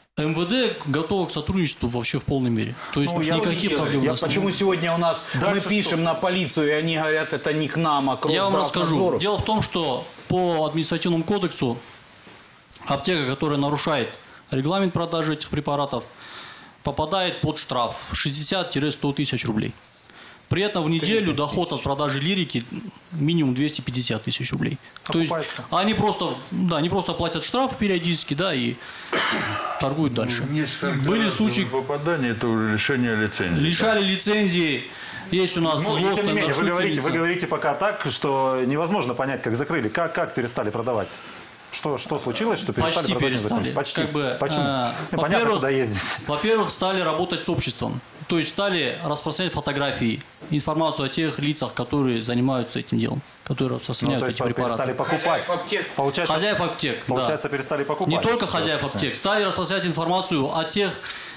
МВД готово к сотрудничеству вообще в полной мере. То есть никаких проблем у нас нет. Почему сегодня у нас мы пишем на полицию, и они говорят, это не к нам, а к Я вам расскажу. Дело в том, что по административному кодексу аптека, которая нарушает регламент продажи этих препаратов, попадает под штраф 60-100 тысяч рублей. При этом в неделю доход от продажи лирики минимум 250 тысяч рублей. То есть они просто платят штраф периодически, да, и торгуют дальше. Были случаи попадания, это уже лишение лицензии. Лишали лицензии. Есть у нас злостные нарушители. Вы говорите пока так, что невозможно понять, как закрыли, как перестали продавать. Что случилось, что перестали продавать? Почти. Почему? Непонятно, куда ездить. Во-первых, стали работать с обществом. То есть стали распространять фотографии, информацию о тех лицах, которые занимаются этим делом, которые распространяют эти препараты. Перестали покупать. Хозяев аптек. Получается, перестали покупать. Не только хозяев аптек. Стали распространять информацию о тех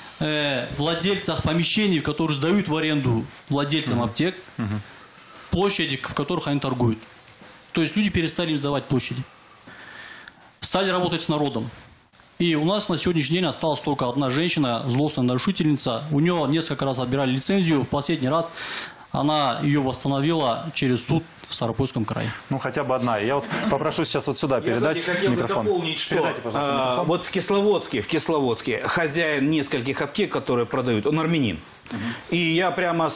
владельцах помещений, которые сдают в аренду владельцам аптек, площади, в которых они торгуют. То есть люди перестали им сдавать площади. Стали работать с народом. И у нас на сегодняшний день осталась только одна женщина, злостная нарушительница. У нее несколько раз отбирали лицензию. В последний раз она ее восстановила через суд в Ставропольском крае. Ну, хотя бы одна. Я вот попрошу сейчас вот сюда передать микрофон. Я хотел бы дополнить, что микрофон. Вот в Кисловодске хозяин нескольких аптек, которые продают, он армянин. И я прямо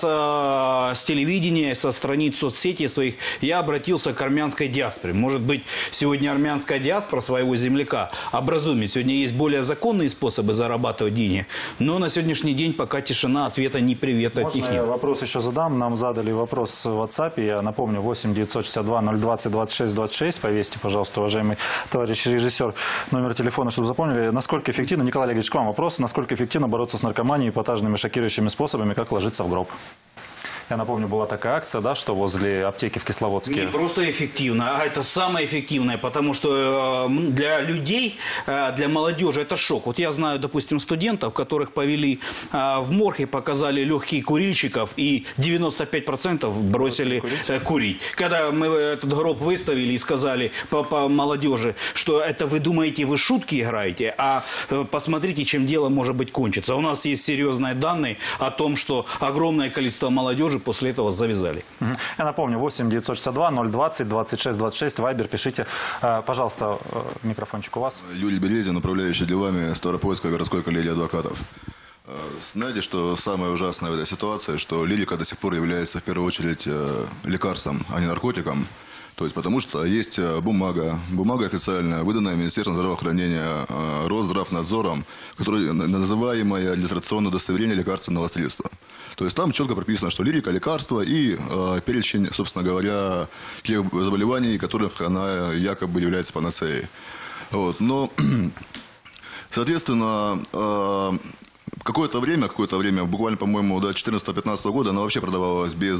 с телевидения, со страниц соцсетей своих, я обратился к армянской диаспоре. Может быть, сегодня армянская диаспора своего земляка образумит. Сегодня есть более законные способы зарабатывать деньги. Но на сегодняшний день пока тишина, ответа не привет от них. Можно я вопрос еще задам? Нам задали вопрос в WhatsApp. Я напомню, 8 962 020 26 26. Повесьте, пожалуйста, уважаемый товарищ режиссер, номер телефона, чтобы запомнили. Насколько эффективно, Николай Олегович, к вам вопрос, насколько эффективно бороться с наркоманией и эпатажными шокирующими способами, как ложиться в гроб? Я напомню, была такая акция, да, что возле аптеки в Кисловодске... Не просто эффективно, а это самое эффективное, потому что для людей, для молодежи это шок. Вот я знаю, допустим, студентов, которых повели в морг и показали легких курильщиков, и 95% бросили курить. Когда мы этот гроб выставили и сказали по молодежи, что это вы думаете, вы шутки играете, а посмотрите, чем дело может быть кончится. У нас есть серьезные данные о том, что огромное количество молодежи после этого завязали. Я напомню, 8 962 020 26 26, Вайбер, пишите. Пожалуйста, микрофончик у вас. Юрий Березин, управляющий делами Ставропольской городской коллегии адвокатов. Знаете, что самое ужасное в этой ситуации, что лирика до сих пор является в первую очередь лекарством, а не наркотиком. То есть потому что есть бумага официальная, выданная Министерством здравоохранения, Росздравнадзором, которая называемое регистрационное удостоверение лекарственного средства. То есть там четко прописано, что лирика – лекарство и перечень, собственно говоря, тех заболеваний, которых она якобы является панацеей. Вот. Но, соответственно, какое-то время, буквально, по-моему, до 2014-2015 года она вообще продавалась без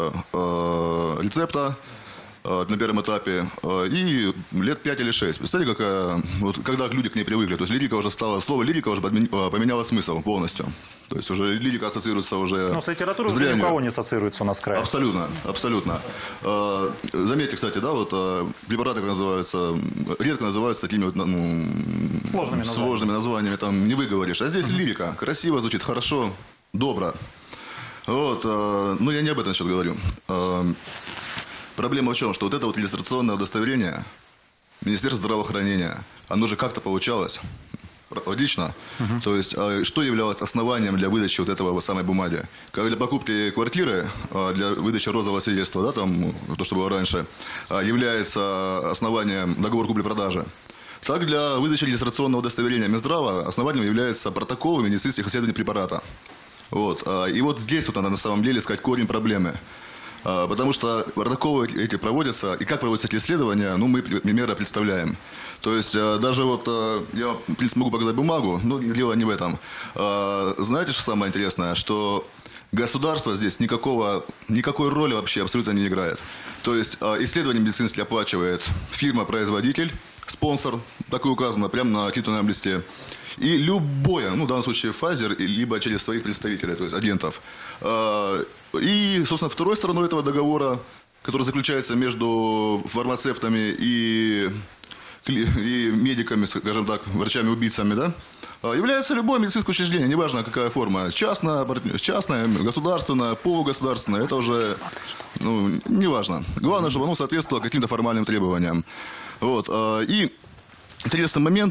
рецепта на первом этапе, и лет 5 или 6. Представляете, какая, вот, когда люди к ней привыкли, то есть лирика уже стала, слово лирика уже поменяло смысл полностью. То есть уже лирика ассоциируется уже... Но с литературой уже ни у кого не ассоциируется у нас в крае. Абсолютно, абсолютно. Заметьте, кстати, да, вот препараты редко называются такими вот, сложными названиями, там не выговоришь. А здесь лирика, красиво звучит, хорошо, добро. Вот, но я не об этом сейчас говорю. Проблема в чем? Что вот это вот регистрационное удостоверение Министерства здравоохранения, оно же как-то получалось. лично. То есть, что являлось основанием для выдачи вот этого самой бумаги? Как для покупки квартиры, для выдачи розового свидетельства, да, там, то, что было раньше, является основанием договор купли-продажи. Так, для выдачи регистрационного удостоверения Минздрава основанием является протокол медицинских исследований препарата. Вот. И вот здесь вот надо на самом деле искать корень проблемы. Потому что протоколы эти проводятся, и как проводятся эти исследования, ну, мы примерно представляем. То есть, даже вот, я, в принципе, могу показать бумагу, но дело не в этом. Знаете, что самое интересное? Что государство здесь никакой роли вообще абсолютно не играет. То есть, исследования медицинские оплачивает фирма-производитель, спонсор, так и указано, прямо на титульном листе. И любое, ну, в данном случае Pfizer, либо через своих представителей, то есть агентов. И, собственно, второй стороной этого договора, который заключается между фармацевтами и медиками, скажем так, врачами-убийцами, да, является любое медицинское учреждение, неважно какая форма, частная, государственная, полугосударственная, это уже, ну, неважно. Главное, чтобы оно соответствовало каким-то формальным требованиям. Вот. И интересный момент,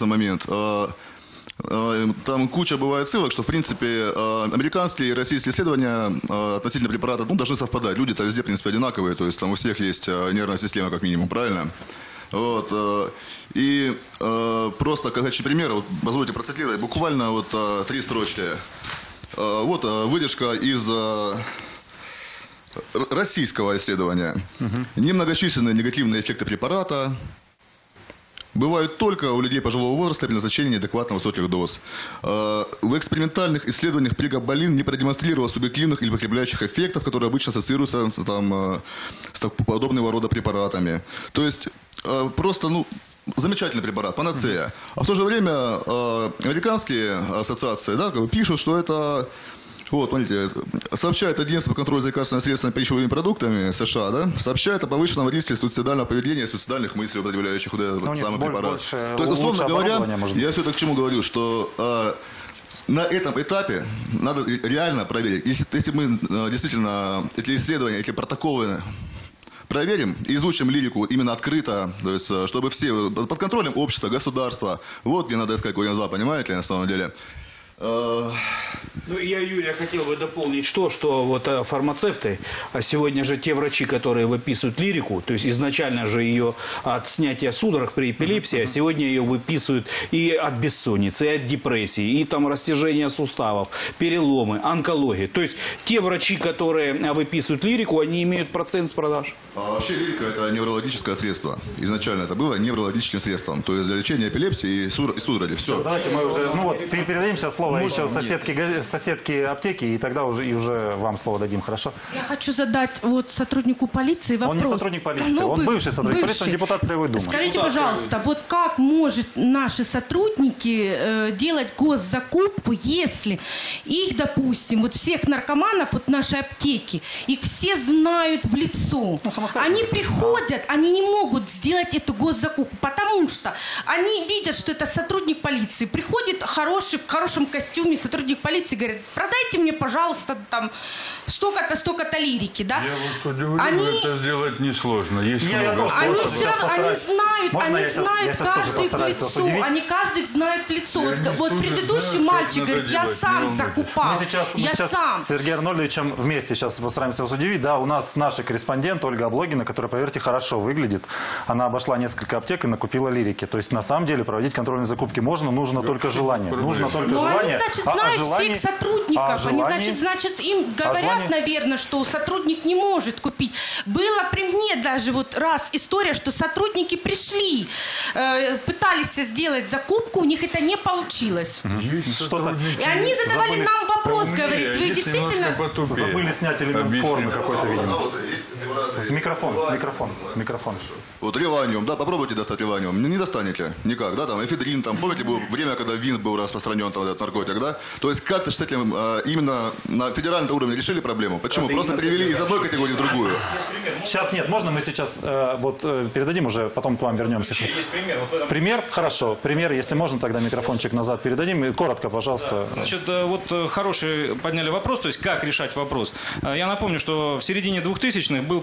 там куча бывает ссылок, что, в принципе, американские и российские исследования относительно препарата, ну, должны совпадать. Люди-то везде, в принципе, одинаковые, то есть там у всех есть нервная система, как минимум, правильно? Вот. И просто, как хочу пример, вот, позвольте процитировать, буквально вот 3 строчки. Вот выдержка из российского исследования. Немногочисленные негативные эффекты препарата бывают только у людей пожилого возраста при назначении неадекватно высоких доз. В экспериментальных исследованиях прегабалин не продемонстрировал субъективных или подкрепляющих эффектов, которые обычно ассоциируются там, с подобного рода препаратами. То есть просто, ну, замечательный препарат, панацея. А в то же время американские ассоциации, да, пишут, что это... Вот, смотрите, сообщает Агентство по контролю за лекарственными средствами и пищевыми продуктами США, да, сообщает о повышенном риске суицидального поведения и суицидальных мыслей, употребляющих вот этот самый препарат. То есть, условно говоря, я все-таки к чему говорю, что на этом этапе надо реально проверить. Если мы действительно эти исследования, эти протоколы проверим и изучим лирику именно открыто, то есть, чтобы все под контролем общества, государства, вот где надо искать корень зла, понимаете, на самом деле. Ну, я, Юрий, хотел бы дополнить, что вот фармацевты, а сегодня же те врачи, которые выписывают лирику, то есть изначально же ее от снятия судорог при эпилепсии, а сегодня ее выписывают и от бессонницы, и от депрессии, и там растяжения суставов, переломы, онкологии. То есть те врачи, которые выписывают лирику, они имеют процент с продаж. Вообще лирика – это неврологическое средство. Изначально это было неврологическим средством, то есть для лечения эпилепсии и судороги. Все. Давайте мы уже, ну вот, передадим сейчас слово еще соседке аптеки, и тогда уже вам слово дадим, хорошо? Я хочу задать вот сотруднику полиции вопрос. Он не сотрудник полиции, он бывший сотрудник полиции, он депутат Краевой Думы. Скажите, пожалуйста, вот как может наши сотрудники делать госзакупку, если их, допустим, вот всех наркоманов вот нашей аптеки, их все знают в лицо. Они приходят, они не могут сделать эту госзакупку, потому что они видят, что это сотрудник полиции. Приходит в хорошем костюме сотрудник полиции, говорит, продайте мне, пожалуйста, там столько-то лирики, да? Я вас удивлю, это сделать несложно. Есть много они знают каждый в лицо, они каждый знают в лицо. Вот предыдущий мальчик говорит, я сам закупал, мы сейчас с Сергеем Арнольдовичем вместе сейчас постараемся вас удивить, да, у нас наша корреспондент Ольга Облогина, которая, поверьте, хорошо выглядит, она обошла несколько аптек и накупила лирики. То есть, на самом деле, проводить контрольные закупки можно, нужно только желание. Нужно только желание. Они, значит, знают всех сотрудников. Они, значит, им говорят, наверное, что сотрудник не может купить. Была при мне даже вот раз история, что сотрудники пришли, пытались сделать закупку, у них это не получилось. И они задавали нам вопрос, говорит, вы действительно... Забыли снять элемент формы какой-то, видимо. Микрофон. Вот реланиум, да, попробуйте достать реланиум. Не достанете никак, да, там, эфедрин, там, помните, было время, когда винт был распространен, там, этот наркотик, да? То есть как-то с этим именно на федеральном уровне решили проблему? Почему? Просто перевели из одной категории в другую. Сейчас нет, можно мы сейчас вот передадим уже, потом к вам вернемся. Еще есть пример. Вот пример? Хорошо. Пример, если можно, тогда микрофончик назад передадим. И коротко, пожалуйста. Значит, вот хороший подняли вопрос, то есть как решать вопрос. Я напомню, что в середине 2000-х был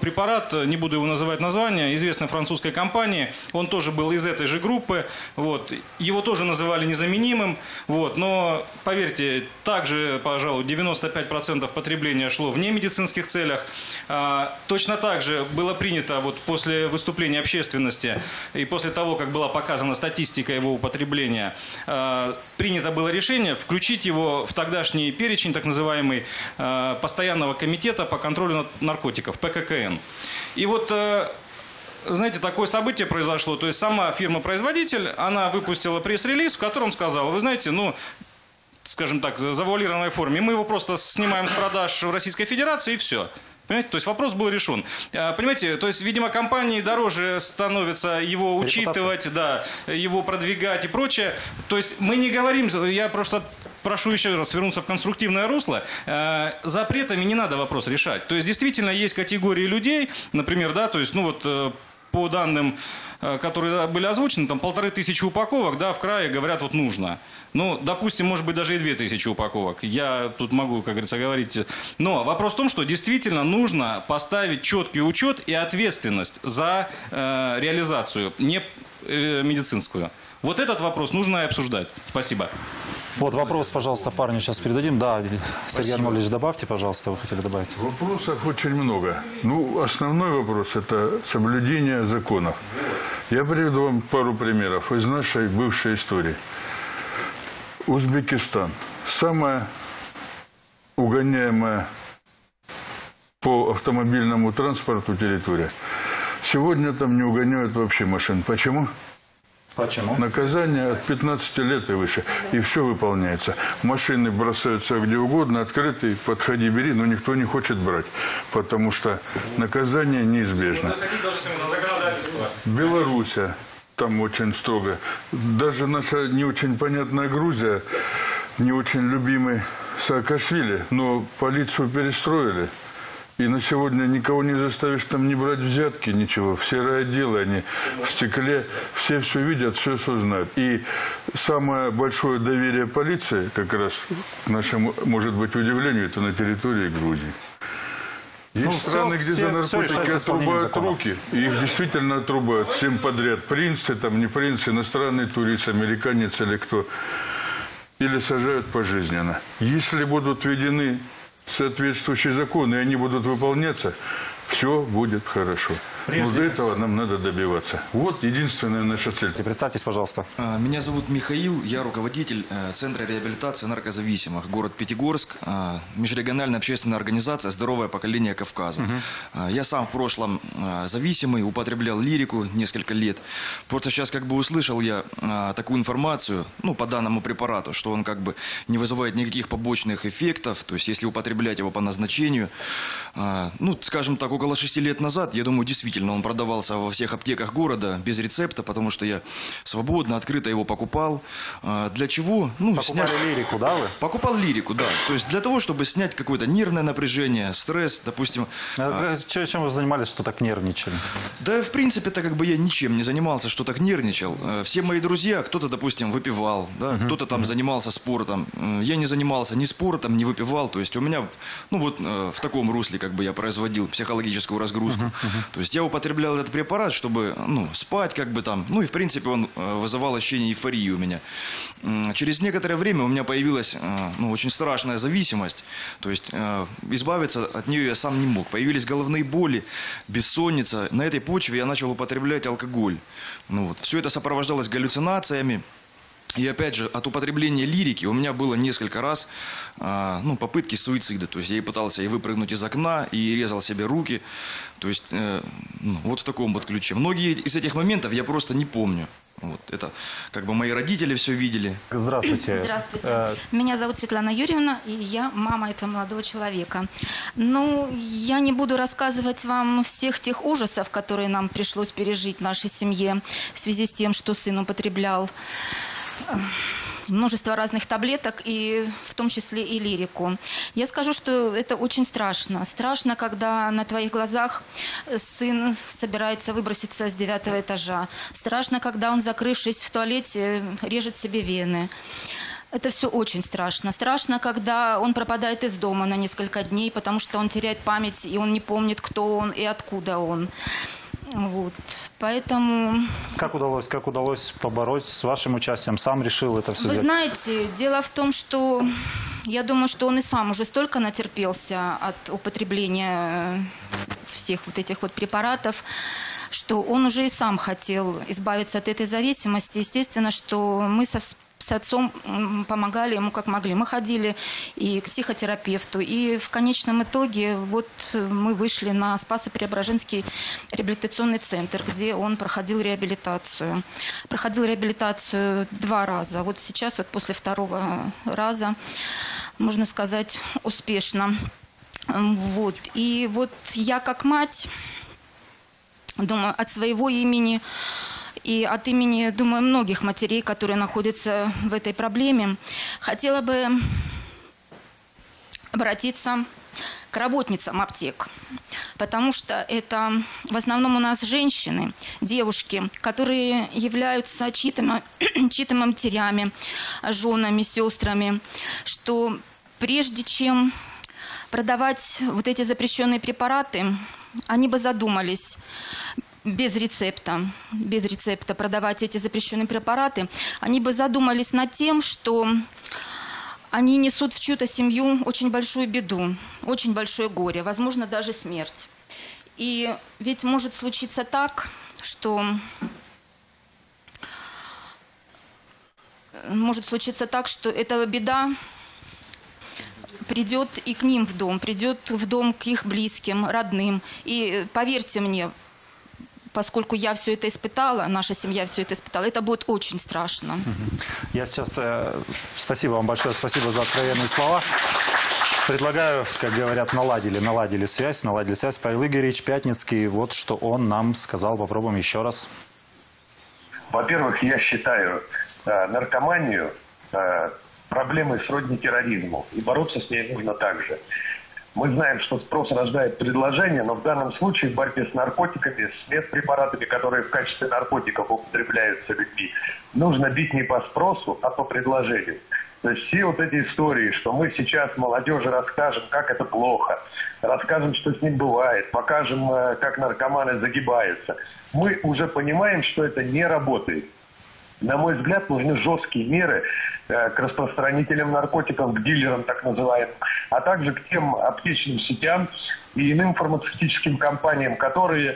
препарат, не буду его называть название, известной французской компании. Он тоже был из этой же группы. Вот. Его тоже называли незаменимым. Вот. Но, поверьте, также, пожалуй, 95% потребления шло в немедицинских целях. Точно так же было принято вот после выступления общественности и после того, как была показана статистика его употребления, принято было решение включить его в тогдашний перечень, так называемый, Постоянного комитета по контролю наркотиков, ПККН. И вот, знаете, такое событие произошло. То есть сама фирма-производитель, она выпустила пресс-релиз, в котором сказала, вы знаете, ну, скажем так, в завуалированной форме, мы его просто снимаем с продаж в Российской Федерации и все. Понимаете, то есть вопрос был решен. Понимаете, то есть, видимо, компании дороже становится его учитывать, да, его продвигать и прочее. То есть мы не говорим, я просто прошу еще раз вернуться в конструктивное русло. Запретами не надо вопрос решать. То есть действительно есть категории людей, например, да, то есть, ну вот по данным, которые были озвучены, там 1500 упаковок, да, в крае говорят, вот нужно. Ну, допустим, может быть, даже и 2000 упаковок. Я тут могу, как говорится, говорить. Но вопрос в том, что действительно нужно поставить четкий учет и ответственность за реализацию, не медицинскую. Вот этот вопрос нужно и обсуждать. Спасибо. Вот вопрос, пожалуйста, парню сейчас передадим. Да, Сергей Арнольевич, добавьте, пожалуйста, вы хотели добавить. Вопросов очень много. Ну, основной вопрос – это соблюдение законов. Я приведу вам пару примеров из нашей бывшей истории. Узбекистан. Самая угоняемая по автомобильному транспорту территория. Сегодня там не угоняют вообще машин. Почему? Почему? Наказание от 15 лет и выше. И все выполняется. Машины бросаются где угодно, открытый, подходи, бери, но никто не хочет брать. Потому что наказание неизбежно. Белоруссия. Там очень строго. Даже наша не очень понятная Грузия, не очень любимый Саакашвили, но полицию перестроили. И на сегодня никого не заставишь там не брать взятки, ничего. Все райотделы, они в стекле, все видят, все знают. И самое большое доверие полиции, как раз к нашему, может быть, удивлению, это на территории Грузии. Есть страны, где за наркотики отрубают руки, и их действительно отрубают всем подряд. Принцы, там не принцы, иностранный турист, американец или кто. Или сажают пожизненно. Если будут введены соответствующие законы, и они будут выполняться, все будет хорошо. Но до этого нам надо добиваться. Вот единственная наша цель. Представьтесь, пожалуйста. Меня зовут Михаил, я руководитель Центра реабилитации наркозависимых, город Пятигорск, межрегиональная общественная организация «Здоровое поколение Кавказа». Я сам в прошлом зависимый, употреблял лирику несколько лет. Просто сейчас как бы услышал я такую информацию, ну, по данному препарату, что он как бы не вызывает никаких побочных эффектов, то есть если употреблять его по назначению. Ну, скажем так, около 6 лет назад, я думаю, действительно, он продавался во всех аптеках города без рецепта, потому что я свободно, открыто его покупал. Для чего? Ну, покупали лирику, да, вы? Покупал лирику, да. То есть для того, чтобы снять какое-то нервное напряжение, стресс, допустим. Чем вы занимались, что так нервничали? Да, в принципе-то как бы я ничем не занимался, что так нервничал. Все мои друзья, кто-то, допустим, выпивал, да, кто-то там занимался спортом. Я не занимался ни спортом, ни выпивал. То есть у меня, ну вот в таком русле как бы я производил психологическую разгрузку. То есть я употреблял этот препарат, чтобы, ну, спать как бы там. Ну и в принципе он вызывал ощущение эйфории у меня. Через некоторое время у меня появилась, ну, очень страшная зависимость. То есть избавиться от нее я сам не мог. Появились головные боли, бессонница. На этой почве я начал употреблять алкоголь. Ну, вот. Все это сопровождалось галлюцинациями. И опять же, от употребления лирики у меня было несколько раз ну, попытки суицида. То есть я и пытался и выпрыгнуть из окна, и резал себе руки. То есть ну, вот в таком вот ключе. Многие из этих моментов я просто не помню. Вот это как бы мои родители все видели. Здравствуйте. Здравствуйте. Меня зовут Светлана Юрьевна, и я мама этого молодого человека. Ну, я не буду рассказывать вам всех тех ужасов, которые нам пришлось пережить в нашей семье в связи с тем, что сын употреблял множество разных таблеток, и в том числе и лирику. Я скажу, что это очень страшно. Страшно, когда на твоих глазах сын собирается выброситься с 9-го этажа. Страшно, когда он, закрывшись в туалете, режет себе вены. Это все очень страшно. Страшно, когда он пропадает из дома на несколько дней, потому что он теряет память, и он не помнит, кто он и откуда он. Вот. Поэтому... Как удалось побороть с вашим участием? Сам решил это все Вы сделать? знаете, дело в том, что я думаю, что он и сам уже столько натерпелся от употребления всех вот этих вот препаратов, что он уже и сам хотел избавиться от этой зависимости. Естественно, что мы с отцом помогали ему как могли. Мы ходили и к психотерапевту, и в конечном итоге вот мы вышли на Спасо-Преображенский реабилитационный центр, где он проходил реабилитацию. Проходил реабилитацию 2 раза. Вот сейчас, вот после 2-го раза, можно сказать, успешно. Вот. И вот я как мать, думаю, от своего имени и от имени, думаю, многих матерей, которые находятся в этой проблеме, хотела бы обратиться к работницам аптек. Потому что это в основном у нас женщины, девушки, которые являются чьими-то матерями, женами, сестрами, что прежде чем продавать вот эти запрещенные препараты, они бы задумались без рецепта продавать эти запрещенные препараты, они бы задумались над тем, что они несут в чью-то семью очень большую беду, очень большое горе, возможно, даже смерть. И ведь может случиться так, что эта беда придет и к ним в дом, придет в дом к их близким, родным. И поверьте мне, поскольку я все это испытала, наша семья все это испытала, это будет очень страшно. Я сейчас... спасибо вам большое, спасибо за откровенные слова. Предлагаю, как говорят, наладили связь. Павел Игоревич Пятницкий, вот что он нам сказал, попробуем еще раз. Во-первых, я считаю наркоманию проблемой сродни терроризму, и бороться с ней нужно также. Мы знаем, что спрос рождает предложение, но в данном случае в борьбе с наркотиками, с медпрепаратами, которые в качестве наркотиков употребляются людьми, нужно бить не по спросу, а по предложению. То есть все вот эти истории, что мы сейчас молодежи расскажем, как это плохо, расскажем, что с ним бывает, покажем, как наркоманы загибаются, мы уже понимаем, что это не работает. На мой взгляд, нужны жесткие меры к распространителям наркотиков, к дилерам так называемым, а также к тем аптечным сетям и иным фармацевтическим компаниям, которые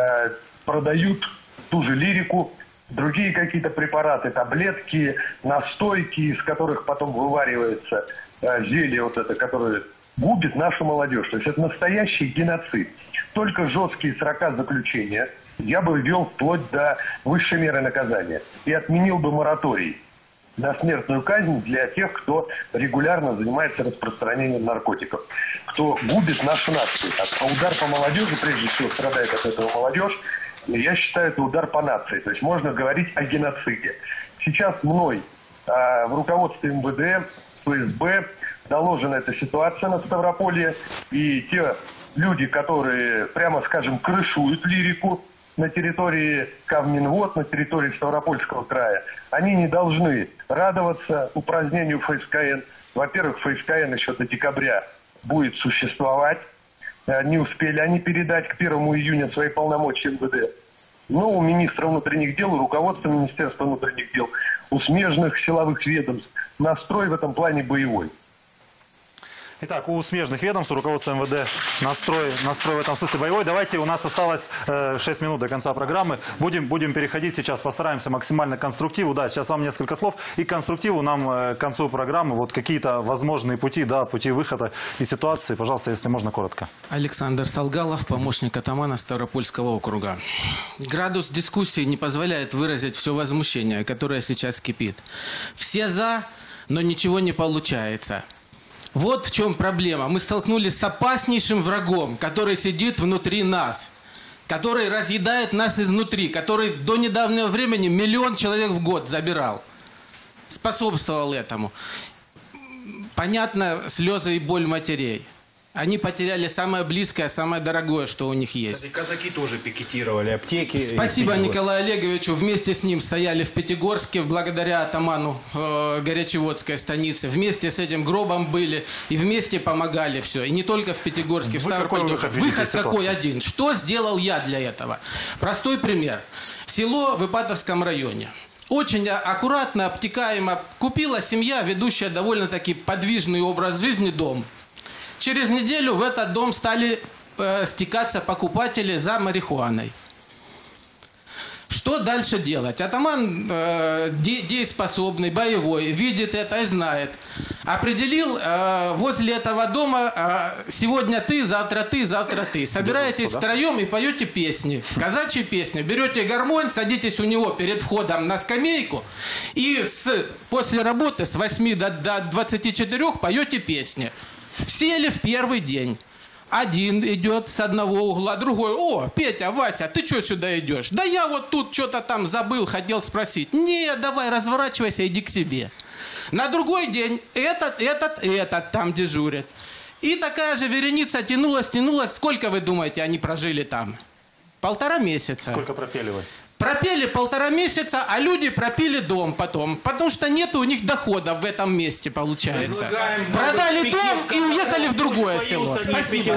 продают ту же лирику, другие какие-то препараты, таблетки, настойки, из которых потом вываривается зелье вот это, которое губит нашу молодежь. То есть это настоящий геноцид. Только жесткие срока заключения я бы ввел вплоть до высшей меры наказания и отменил бы мораторий на смертную казнь для тех, кто регулярно занимается распространением наркотиков, кто губит нашу нацию. А удар по молодежи, прежде всего, страдает от этого молодежь, я считаю, это удар по нации. То есть можно говорить о геноциде. Сейчас мной в руководстве МВД, ФСБ доложена эта ситуация на Ставрополье, и те люди, которые, прямо скажем, крышуют лирику на территории Кавминвод, на территории Ставропольского края, они не должны радоваться упразднению ФСКН. Во-первых, ФСКН еще до декабря будет существовать. Не успели они передать к 1 июня свои полномочия МВД. Но у министра внутренних дел, у руководства Министерства внутренних дел, у смежных силовых ведомств настрой в этом плане боевой. Итак, у смежных ведомств, у руководства МВД настрой в этом смысле боевой. Давайте, у нас осталось 6 минут до конца программы. Будем переходить сейчас, постараемся максимально к конструктиву. Да, сейчас вам несколько слов. И к конструктиву нам к концу программы вот какие-то возможные пути, да, пути выхода из ситуации. Пожалуйста, если можно, коротко. Александр Салгалов, помощник атамана Ставропольского округа. Градус дискуссии не позволяет выразить все возмущение, которое сейчас кипит. Все за, но ничего не получается. Вот в чем проблема. Мы столкнулись с опаснейшим врагом, который сидит внутри нас, который разъедает нас изнутри, который до недавнего времени 1 миллион человек в год забирал, способствовал этому. Понятно, слезы и боль матерей. Они потеряли самое близкое, самое дорогое, что у них есть. Кстати, казаки тоже пикетировали аптеки. Спасибо Николаю Олеговичу. Вместе с ним стояли в Пятигорске, благодаря атаману Горячеводской станицы. Вместе с этим гробом были и вместе помогали все. И не только в Пятигорске, в Ставрополе. Выход какой один. Что сделал я для этого? Простой пример. Село в Ипатовском районе. Очень аккуратно, обтекаемо. Купила семья, ведущая довольно-таки подвижный образ жизни, дом. Через неделю в этот дом стали стекаться покупатели за марихуаной. Что дальше делать? Атаман дееспособный, боевой, видит это и знает. Определил возле этого дома сегодня ты, завтра ты, завтра ты. Собираетесь втроем и поете песни. Казачьи песни. Берете гармонь, садитесь у него перед входом на скамейку и после работы с 8 до 24 поете песни. Сели в первый день. Один идет с одного угла, другой: о, Петя, Вася, ты что сюда идешь? Да я вот тут что-то там забыл, хотел спросить. Не, давай разворачивайся, иди к себе. На другой день этот там дежурит. И такая же вереница тянулась. Сколько, вы думаете, они прожили там? 1,5 месяца. Сколько пропели вы? Пропели 1,5 месяца, а люди пропили дом потом. Потому что нет у них доходов в этом месте, получается. Продали дом и уехали в другое село. Спасибо.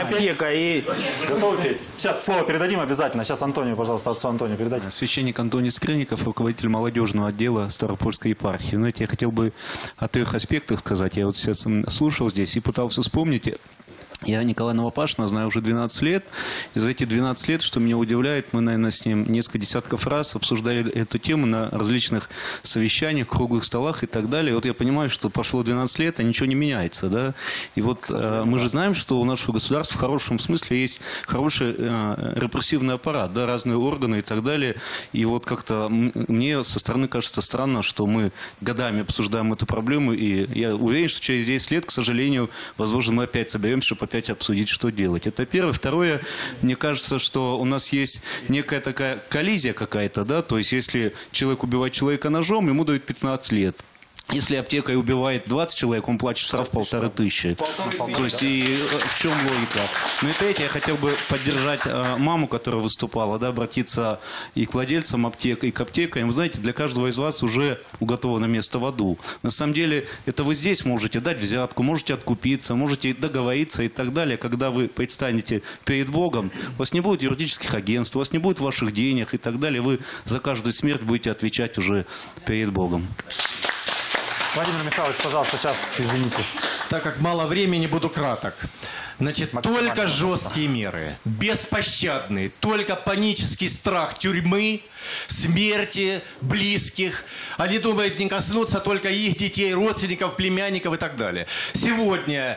Сейчас слово передадим обязательно. Сейчас Антонию, пожалуйста, отцу Антонию передайте. Священник Антоний Скрынников, руководитель молодежного отдела Ставропольской епархии. Знаете, я хотел бы о 3 аспектах сказать. Я вот сейчас слушал здесь и пытался вспомнить. Я Николая Новопашина знаю уже 12 лет. И за эти 12 лет, что меня удивляет, мы, наверное, с ним несколько десятков раз обсуждали эту тему на различных совещаниях, круглых столах и так далее. И вот я понимаю, что прошло 12 лет, а ничего не меняется. Да? И вот мы же знаем, что у нашего государства в хорошем смысле есть хороший репрессивный аппарат, да, разные органы и так далее. И вот как-то мне со стороны кажется странно, что мы годами обсуждаем эту проблему. И я уверен, что через 10 лет, к сожалению, возможно, мы опять соберемся, чтобы опять обсудить, что делать. Это первое. Второе, мне кажется, что у нас есть некая такая коллизия какая-то, да, то есть если человек убивает человека ножом, ему дают 15 лет. Если аптекарь убивает 20 человек, он платит штраф 1500. То есть и в чем логика? Ну и третье, я хотел бы поддержать маму, которая выступала, да, обратиться и к владельцам аптек, и к аптекарям. Вы знаете, для каждого из вас уже уготовано место в аду. На самом деле, это вы здесь можете дать взятку, можете откупиться, можете договориться и так далее. Когда вы предстанете перед Богом, у вас не будет юридических агентств, у вас не будет ваших денег и так далее. Вы за каждую смерть будете отвечать уже перед Богом. Владимир Михайлович, пожалуйста, сейчас, извините. Так как мало времени, буду краток. Значит, только жесткие меры, беспощадные, только панический страх тюрьмы, смерти близких. Они думают, не коснуться только их детей, родственников, племянников и так далее. Сегодня...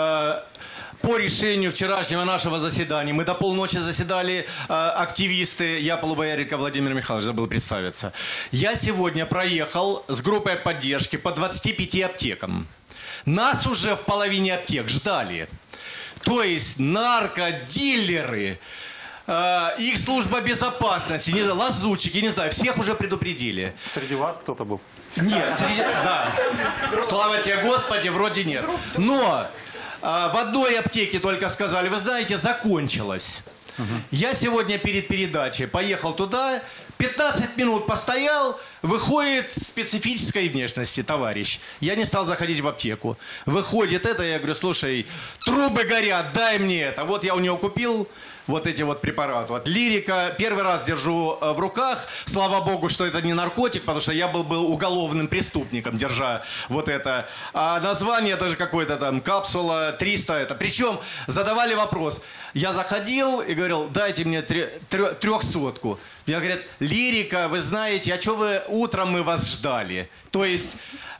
По решению вчерашнего нашего заседания, мы до полночи заседали активисты, я Полубояренко Владимир Михайлович, забыл представиться. Я сегодня проехал с группой поддержки по 25 аптекам. Нас уже в половине аптек ждали. То есть наркодилеры, их служба безопасности, лазутчики, не знаю, всех уже предупредили. Среди вас кто-то был? Нет, да. Слава тебе, Господи, вроде нет. Но... В одной аптеке только сказали, вы знаете, закончилось. Я сегодня перед передачей поехал туда, 15 минут постоял, выходит специфической внешности товарищ. Я не стал заходить в аптеку. Выходит это, я говорю, слушай, трубы горят, дай мне это. Вот я у него купил вот эти вот препараты. Вот лирика, первый раз держу в руках. Слава богу, что это не наркотик, потому что я был уголовным преступником, держа вот это. А название даже какое-то там, капсула 300 это. Причем задавали вопрос. Я заходил и говорил, дайте мне 300-ку. Мне говорят, лирика, вы знаете, а что вы утром мы вас ждали? То есть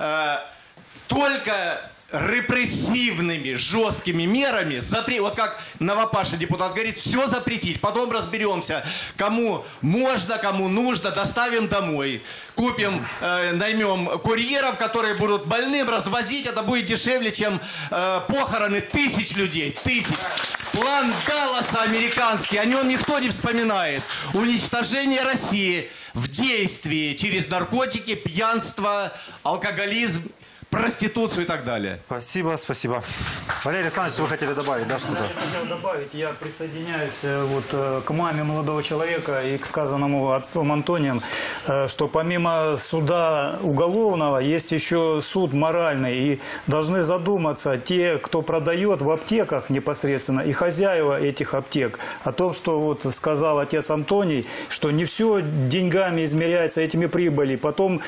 только... репрессивными, жесткими мерами, вот как Новопашин депутат говорит, все запретить, потом разберемся, кому можно, кому нужно, доставим домой, купим, наймем курьеров, которые будут больным развозить, это будет дешевле, чем похороны 1000 людей, 1000. План Далласа американский, о нем никто не вспоминает. Уничтожение России в действии через наркотики, пьянство, алкоголизм, проституцию и так далее. Спасибо, спасибо. Валерий Александрович, вы хотели добавить, да, что-то? Я хотел добавить, я присоединяюсь к маме молодого человека и к сказанному отцом Антонием, что помимо суда уголовного есть еще суд моральный. И должны задуматься те, кто продает в аптеках непосредственно, и хозяева этих аптек, о том, что вот сказал отец Антоний, что не все деньгами измеряется этими прибыли. Потом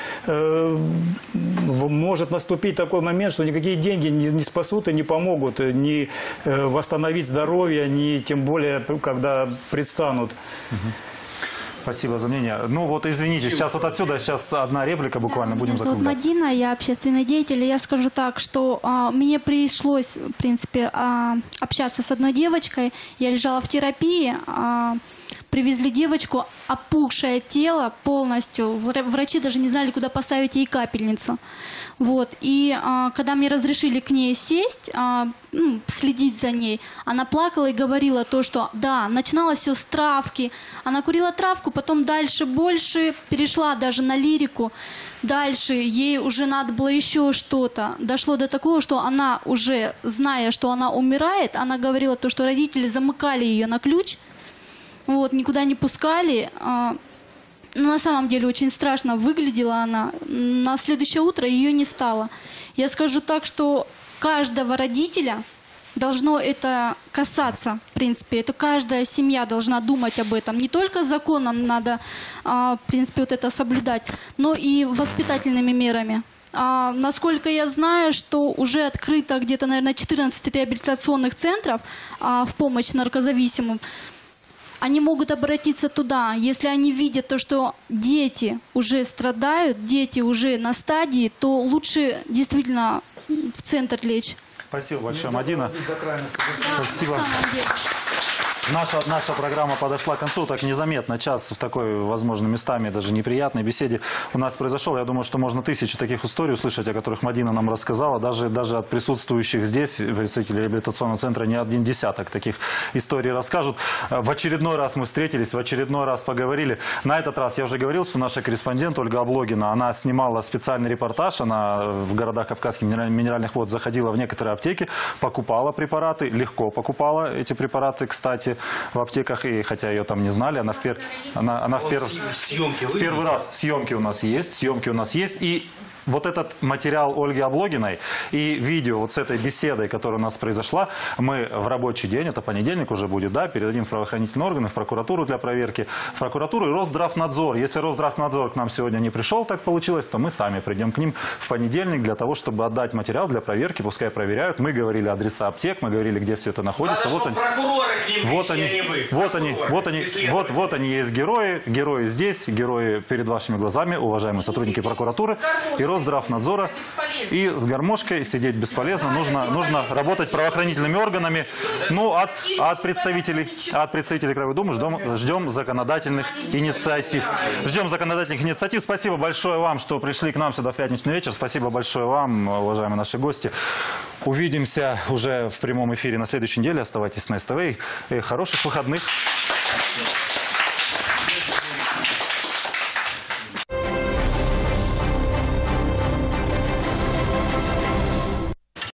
может наступить такой момент, что никакие деньги не спасут и не помогут ни восстановить здоровье, ни тем более, когда предстанут. Спасибо за мнение. Ну вот, извините, сейчас вот отсюда, сейчас одна реплика буквально, будем закруглять. Меня зовут Мадина, я общественный деятель. И я скажу так, что мне пришлось, в принципе, общаться с одной девочкой. Я лежала в терапии, привезли девочку, опухшее тело полностью. Врачи даже не знали, куда поставить ей капельницу. Вот. И когда мне разрешили к ней сесть, следить за ней, она плакала и говорила то, что да, начиналось все с травки. Она курила травку, потом дальше больше, перешла даже на лирику. Дальше ей уже надо было еще что-то. Дошло до такого, что она уже, зная, что она умирает, она говорила то, что родители замыкали ее на ключ, вот, никуда не пускали. Но на самом деле очень страшно выглядела она. На следующее утро ее не стало. Я скажу так, что каждого родителя должно это касаться, в принципе. Это каждая семья должна думать об этом. Не только законом надо, в принципе, вот это соблюдать, но и воспитательными мерами. Насколько я знаю, что уже открыто где-то, наверное, 14 реабилитационных центров в помощь наркозависимым. Они могут обратиться туда, если они видят то, что дети уже страдают, дети уже на стадии, то лучше действительно в центр лечь. Спасибо большое, Мадина. Спасибо. Наша программа подошла к концу, так незаметно. Час в такой, возможно, местами даже неприятной беседе у нас произошел. Я думаю, что можно тысячи таких историй услышать, о которых Мадина нам рассказала. Даже от присутствующих здесь, представителей реабилитационного центра, не один десяток таких историй расскажут. В очередной раз мы встретились, в очередной раз поговорили. На этот раз я уже говорил, что наша корреспондент Ольга Облогина, она снимала специальный репортаж. Она в городах Кавказских минеральных вод заходила в некоторые аптеки, покупала препараты, легко покупала эти препараты, кстати, в аптеках, и хотя ее там не знали, она в первый раз съемки у нас есть, и вот этот материал Ольги Облогиной и видео вот с этой беседой, которая у нас произошла, мы в рабочий день, это понедельник уже будет, да, передадим в правоохранительные органы, в прокуратуру для проверки, в прокуратуру и Росздравнадзор. Если Росздравнадзор к нам сегодня не пришел, так получилось, то мы сами придем к ним в понедельник для того, чтобы отдать материал для проверки, пускай проверяют. Мы говорили адреса аптек, мы говорили, где все это находится. Надо, вот они есть герои здесь, герои перед вашими глазами, уважаемые сотрудники прокуратуры и Росздравнадзора. И с гармошкой сидеть бесполезно, нужно работать правоохранительными органами. Ну, от представителей Краевой Думы ждем законодательных инициатив. Спасибо большое вам, что пришли к нам сюда в пятничный вечер. Спасибо большое вам, уважаемые наши гости. Увидимся уже в прямом эфире на следующей неделе. Оставайтесь на СТВ. И хороших выходных.